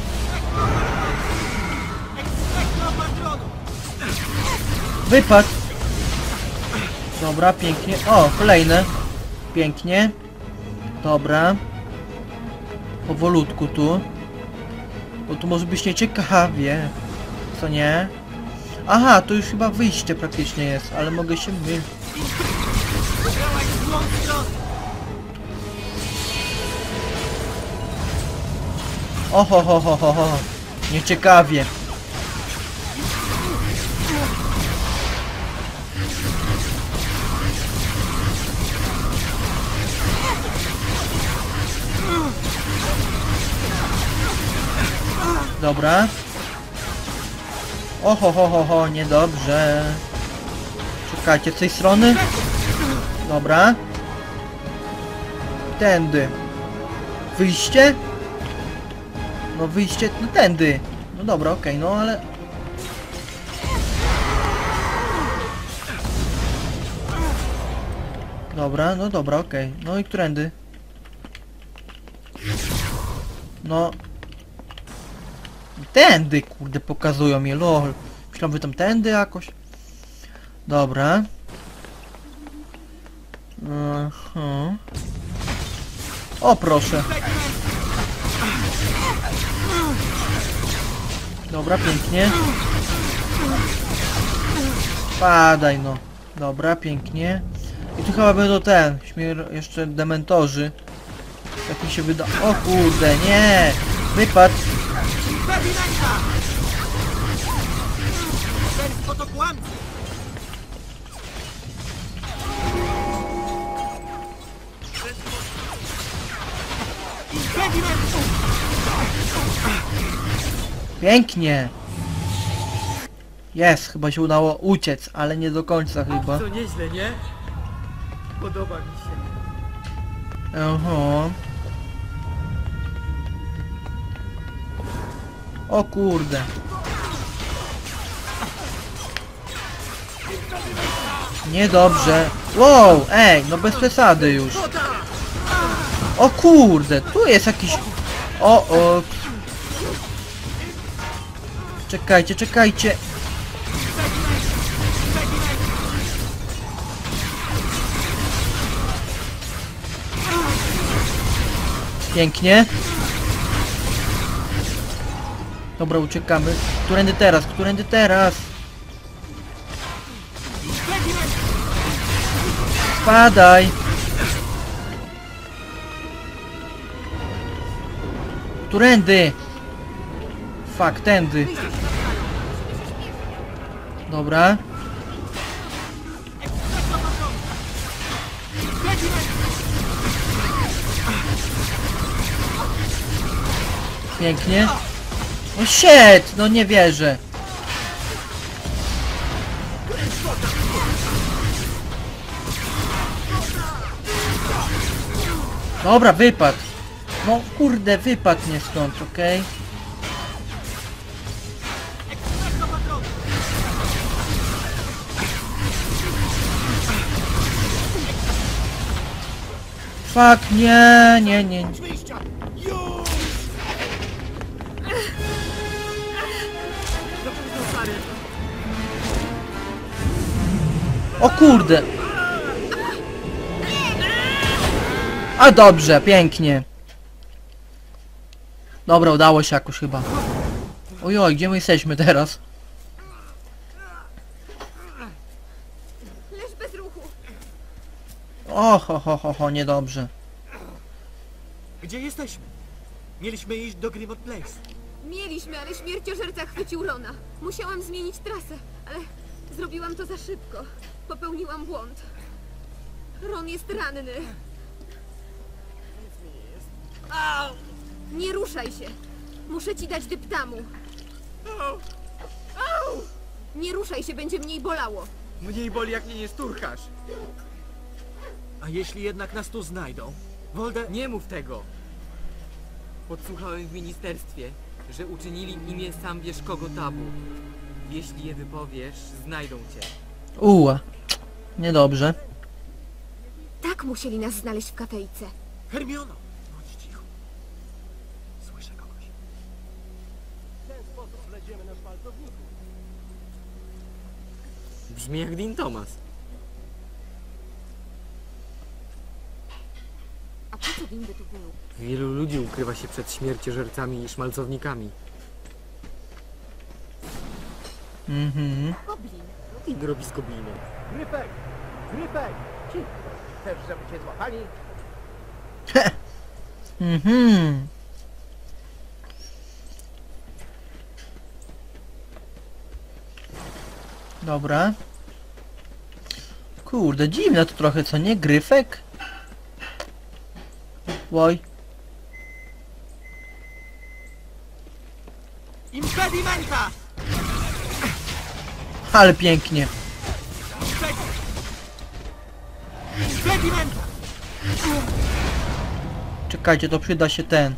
Wypad! Dobra, pięknie. O, kolejne. Pięknie. Dobra. Powolutku tu. Bo tu może być nieciekawie. Co nie? Aha, to już chyba wyjście praktycznie jest, ale mogę się mylić. Wybrałaś złą stronę! Oho, ho, ho, ho, ho. Nieciekawie. Dobra. Oho, ho, ho, ho, niedobrze. Czekajcie, z tej strony? Dobra. Tędy. Wyjście? No wyjście, no tędy. No dobra, okej, okay, no ale... Dobra, no dobra, okej. Okay. No i którędy? No... Tędy, kurde, pokazują mnie, lol. Myślałem, że tam tędy jakoś. Dobra. Aha. O, proszę. Dobra, pięknie. Padaj, no. Dobra, pięknie. I tu chyba będą ten, śmier jeszcze dementorzy. Jak mi się wyda... O kurde, nie! Wypad! Impedimenta! Ministerstwo to kłamcy! Impedimenta! Pięknie! Jest, chyba się udało uciec, ale nie do końca chyba. To nieźle, nie? Podoba mi się. Aha. O kurde. Niedobrze. Wow, ej, no bez przesady już. O kurde, tu jest jakiś... O, o. Czekajcie, czekajcie. Pięknie. Dobra, uciekamy. Którędy teraz? Którędy teraz? Spadaj! Którędy? Fuck, tędy. Dobra. Pięknie. O shit! No nie wierzę. Dobra, wypad. No kurde, wypad nie stąd, okej? Okay? Fuck, nie, nie, nie. Wyjścia! Już! O kurde. A dobrze, pięknie. Dobra, udało się jakoś chyba. Ojoj, gdzie my jesteśmy teraz? Leż bez ruchu. O, ho, ho, ho, ho, niedobrze. Gdzie jesteśmy? Mieliśmy iść do Grimot Place. Mieliśmy, ale śmierciożerca chwycił Rona. Musiałam zmienić trasę, ale zrobiłam to za szybko. Popełniłam błąd. Ron jest ranny. Au! Nie ruszaj się. Muszę ci dać dyptamu. Au! Au! Nie ruszaj się, będzie mniej bolało. Mniej boli, jak mnie nie sturchasz. A jeśli jednak nas tu znajdą? Wolde... Nie mów tego. Podsłuchałem w ministerstwie, że uczynili imię sam wiesz kogo tabu. Jeśli je wypowiesz, znajdą cię. Uła. Niedobrze. Tak musieli nas znaleźć w kafejce. Hermiono! Bądź cicho. Słyszę kogoś. Brzmi jak Dean Thomas. A po co windy tu był? Wielu ludzi ukrywa się przed śmierciożercami i szmalcownikami. Mhm. Goblin. I robi z goblinem. Gryfek! Gryfek! Cicho! Chcesz, żeby cię złapali? Mhm. Dobra. Kurde, dziwne to trochę, co nie? Gryfek? Oj. Impedimenta! Ale pięknie. Impedimenta! Czekajcie, to przyda się ten.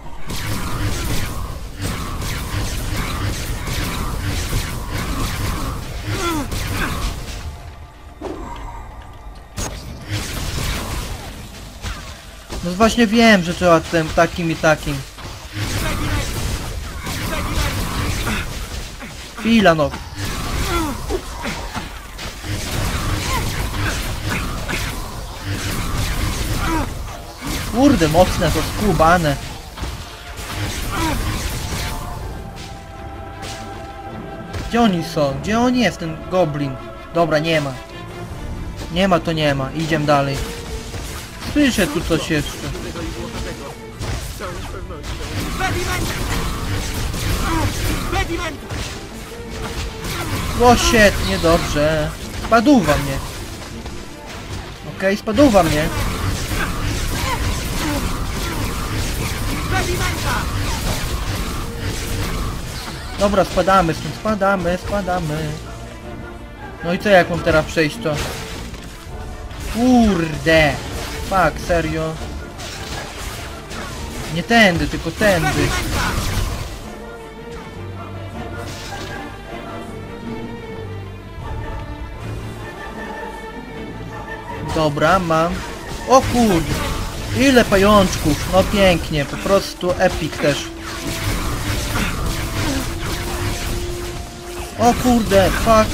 No właśnie wiem, że trzeba tym takim i takim. Chwila no. Kurde, mocne to skubane. Gdzie oni są? Gdzie on jest, ten goblin? Dobra, nie ma. Nie ma to nie ma. Idziemy dalej. Słyszę tu coś jeszcze. Impedimenta! Impedimenta! O shit, niedobrze. Spaduwa mnie. Okej, spaduwa mnie. Impedimenta! Dobra, spadamy stąd, spadamy, spadamy. No i co, jak mam teraz przejść to? Kurde. Fuck, serio. Nie tędy, tylko tędy. Dobra, mam. O kurde. Ile pajączków. No pięknie, po prostu epic też. O kurde, fuck.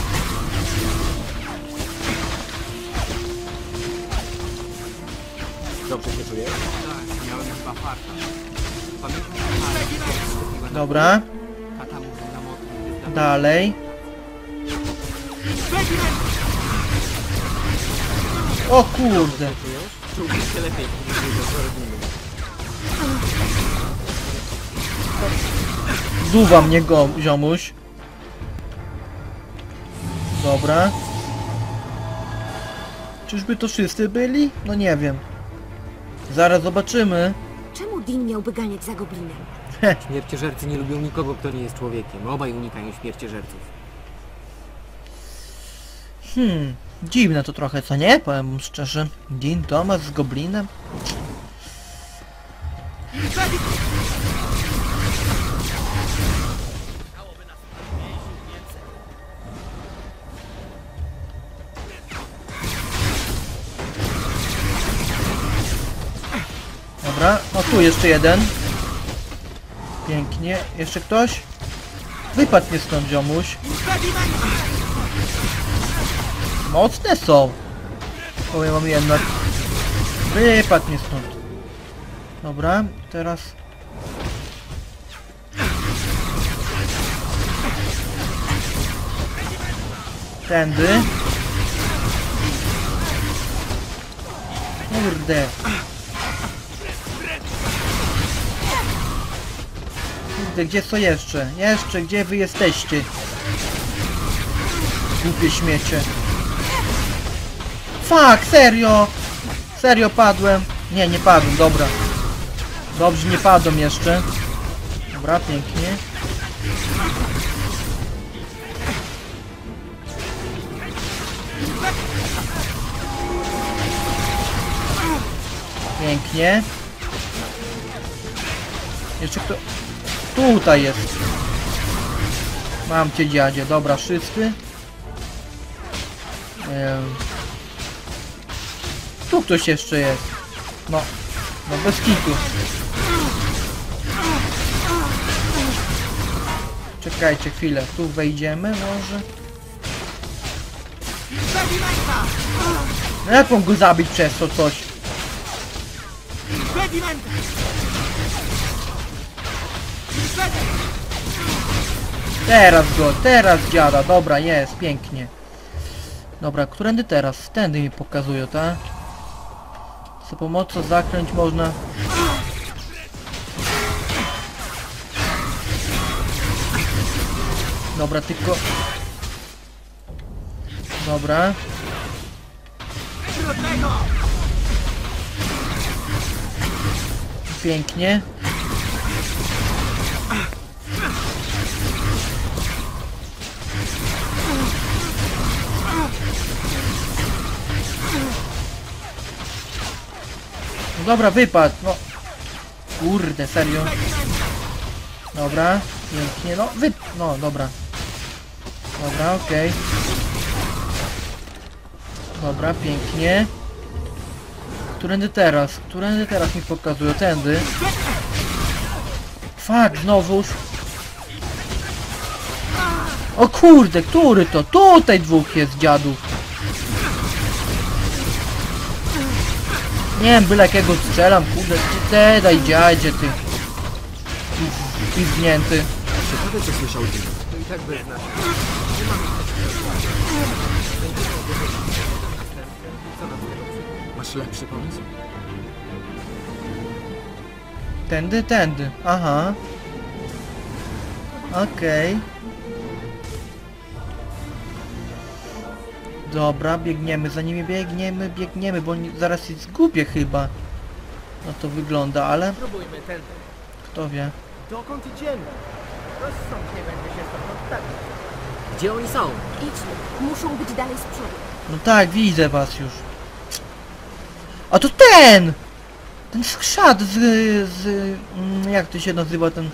Dobrze się czujesz? Tak, miałem chyba farta. Pamiętam, że Dobra, tata mówił na modlę. dalej. O kurde. Czułbym się lepiej, gdyby był to robimy. Duwa mnie go, ziomuś. Dobra. Czyżby to wszyscy byli? No nie wiem. Zaraz zobaczymy. Czemu Dean miałby ganiać za goblinem? Śmierciożercy nie lubią nikogo, kto nie jest człowiekiem. Obaj unikają śmierciożerców. Hmm, dziwne to trochę, co nie? Powiem szczerze. Dean Thomas z goblinem? Dobra, o tu jeszcze jeden. Pięknie. Jeszcze ktoś? Wypadł mnie stąd, ziomuś. Mocne są. Powiem wam jednak. Wypadł mnie stąd. Dobra, teraz... Tędy. Kurde. Kurde, gdzie co jeszcze? Jeszcze, gdzie wy jesteście? Głupie śmiecie. Fuck, serio! Serio padłem? Nie, nie padłem, dobra. Dobrze, nie padłem jeszcze. Dobra, pięknie. Pięknie. Jeszcze kto... Tutaj jest. Mam cię, dziadzie. Dobra, wszyscy. Ehm. Tu ktoś jeszcze jest. No. No bez kitu. Czekajcie chwilę. Tu wejdziemy może. No jak mam go zabić przez to coś? Teraz go, teraz dziada, dobra, jest, pięknie. Dobra, którędy teraz? Tędy mi pokazują, tak? Za pomocą zakręć można... Dobra, tylko... Dobra. Pięknie. No dobra, wypadł, no. Kurde, serio. Dobra, pięknie, no wy... No, dobra. Dobra, okej. Okay. Dobra, pięknie. Którędy teraz? Którędy teraz mi pokazują? Tędy. Fuck, znowuż. O kurde, który to? Tutaj dwóch jest dziadów. Nie wiem, byle jakiego strzelam, kurde, ty daj dziadzie, ty. Pizdnięty. Ciekawe, co słyszał Jim. To i tak bez nas. Masz lepszy pomysł? Tędy, tędy. Aha. Okej. Okay. Dobra, biegniemy, za nimi biegniemy, biegniemy, bo oni zaraz się zgubię chyba. No to wygląda, ale Spróbujmy ten. kto wie. Dokąd idziemy? Rozsądnie będzie się stąd odstawić. Gdzie oni są? Idźmy. Muszą być dalej z przodu. No tak, widzę was już. A to ten! Ten skrzat z... z... mm, jak to się nazywa ten...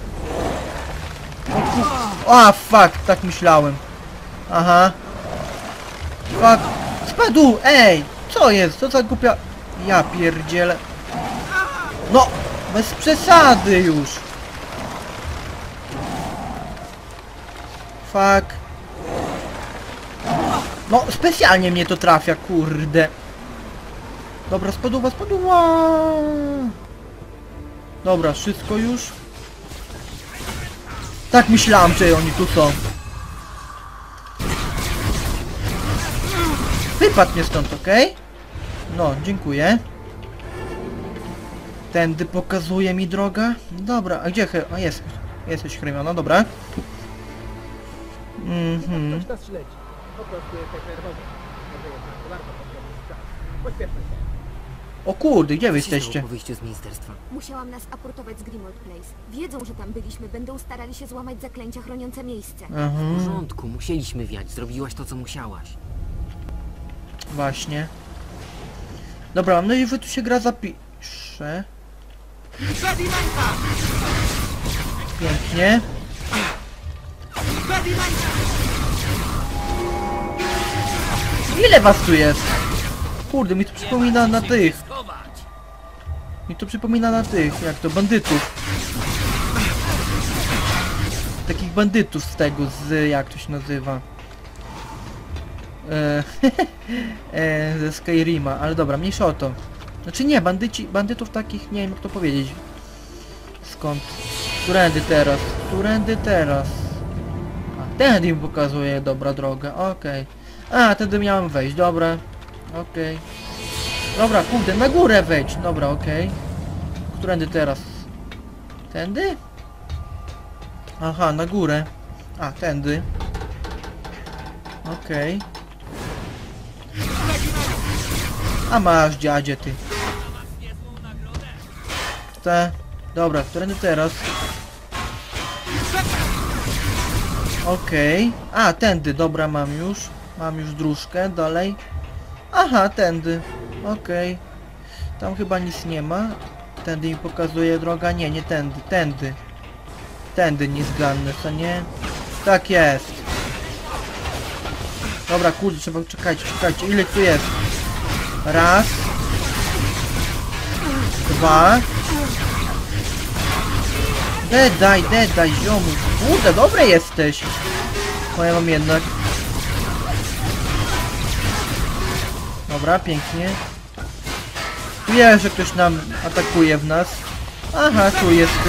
O, ku- A, fuck, tak myślałem. Aha. Fuck. Spadł! Ej! Co jest? Co za głupia... Ja pierdzielę. No! Bez przesady już! Fuck. No, specjalnie mnie to trafia, kurde. Dobra, spadła, spadła. Dobra, wszystko już. Tak myślałem, że oni tu są. Wypadł mnie stąd, okej? Okay? No, dziękuję. Tędy pokazuje mi droga. Dobra, a gdzie he... A jest. Jesteś Chrymiona, dobra. Mhm. Ktoś nas śledzi. Po prostu jesteś nerwowy. Może jednak warto podjąć czas. Pośpieszmy się. O kurde, gdzie wy Co się stało jesteście? po wyjściu z ministerstwa? Musiałam nas aportować z Grimold Place. Wiedzą, że tam byliśmy, będą starali się złamać zaklęcia chroniące miejsce. W Mhm, porządku, musieliśmy wiać. Zrobiłaś to, co musiałaś. właśnie. Dobra, mam nadzieję, że tu się gra zapisze. Pięknie. Ile was tu jest? Kurde, mi to przypomina na tych. Mi to przypomina na tych, jak to, bandytów. Takich bandytów z tego, z, jak to się nazywa. E, e, ze Skyrima, ale dobra, mniejsza o to. Znaczy nie, bandyci, bandytów takich, nie wiem jak to powiedzieć. Skąd? Którędy teraz? Którędy teraz? Tędy mi pokazuje, dobra droga, okej. A, tędy miałem wejść, dobra. Okej. Dobra, kurde, na górę wejdź, dobra, okej. Którędy teraz? Tędy? Aha, na górę. A, tędy. Okej. A masz, dziadzie, ty. Te. Dobra, którędy teraz? Okej. A, tędy, dobra, mam już. Mam już dróżkę, dalej. Aha, tędy. Okej. Tam chyba nic nie ma. Tędy mi pokazuje droga. Nie, nie tędy, tędy. Tędy nie zgadnę, co nie? Tak jest. Dobra, kurde, trzeba... Czekajcie, czekajcie, ile tu jest? Raz. Dwa. Dedaj, dedaj, ziomu. Kurde, dobry jesteś. No ja mam jednak. Dobra, pięknie. Wiesz, że ktoś nam atakuje w nas. Aha, tu jesteś.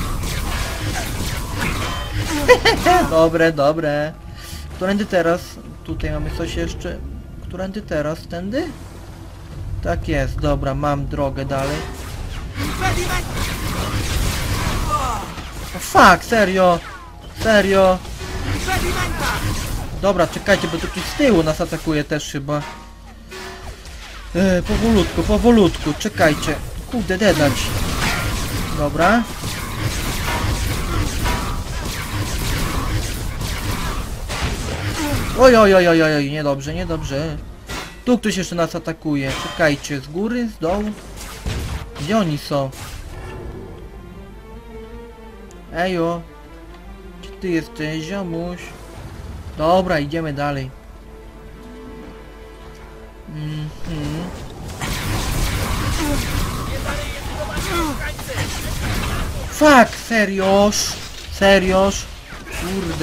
Dobre, dobre. Którędy teraz? Tutaj mamy coś jeszcze. Którędy teraz? Tędy? Tak jest, dobra, mam drogę dalej. O fuck, serio? Serio? Dobra, czekajcie, bo tu ktoś z tyłu nas atakuje też chyba. E, powolutku, powolutku, czekajcie. Kurde, dedać. Dobra. Oj, oj, oj, oj, oj, niedobrze, niedobrze. Tu ktoś jeszcze nas atakuje. Czekajcie, z góry, z dołu. Gdzie oni są? Ejo. Gdzie ty jesteś, ziomuś? Dobra, idziemy dalej. Mhm. Fuck, serioż? Serioż? Kurde.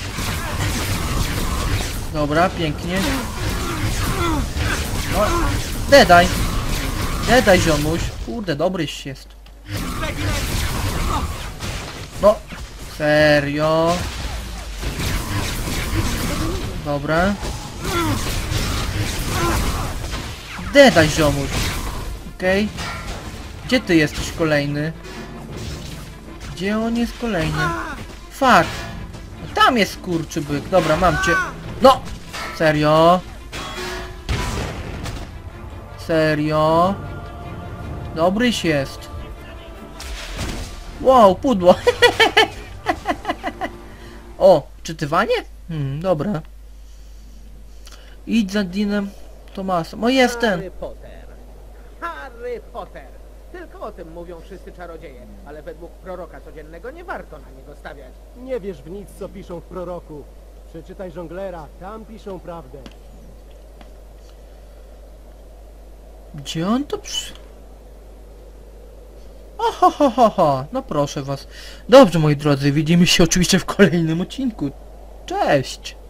Dobra, pięknie. No, dedaj. Dedaj, ziomuś. Kurde, dobryś jest. No, serio. Dobra. Dedaj, ziomuś. Okej. Okay. Gdzie ty jesteś kolejny? Gdzie on jest kolejny? Fuck. Tam jest kurczybyk. Dobra, mam cię. No! Serio? Serio? Dobryś jest. Wow, pudło. O, czytywanie? Hmm, dobra. Idź za Deanem Thomasem. O, jest ten. Harry Potter. Harry Potter. Tylko o tym mówią wszyscy czarodzieje, ale według proroka codziennego nie warto na niego stawiać. Nie wierz w nic, co piszą w proroku. Przeczytaj żonglera, tam piszą prawdę. Gdzie on to przy... Oho, ho, ho, ho. No proszę was. Dobrze, moi drodzy, widzimy się oczywiście w kolejnym odcinku. Cześć!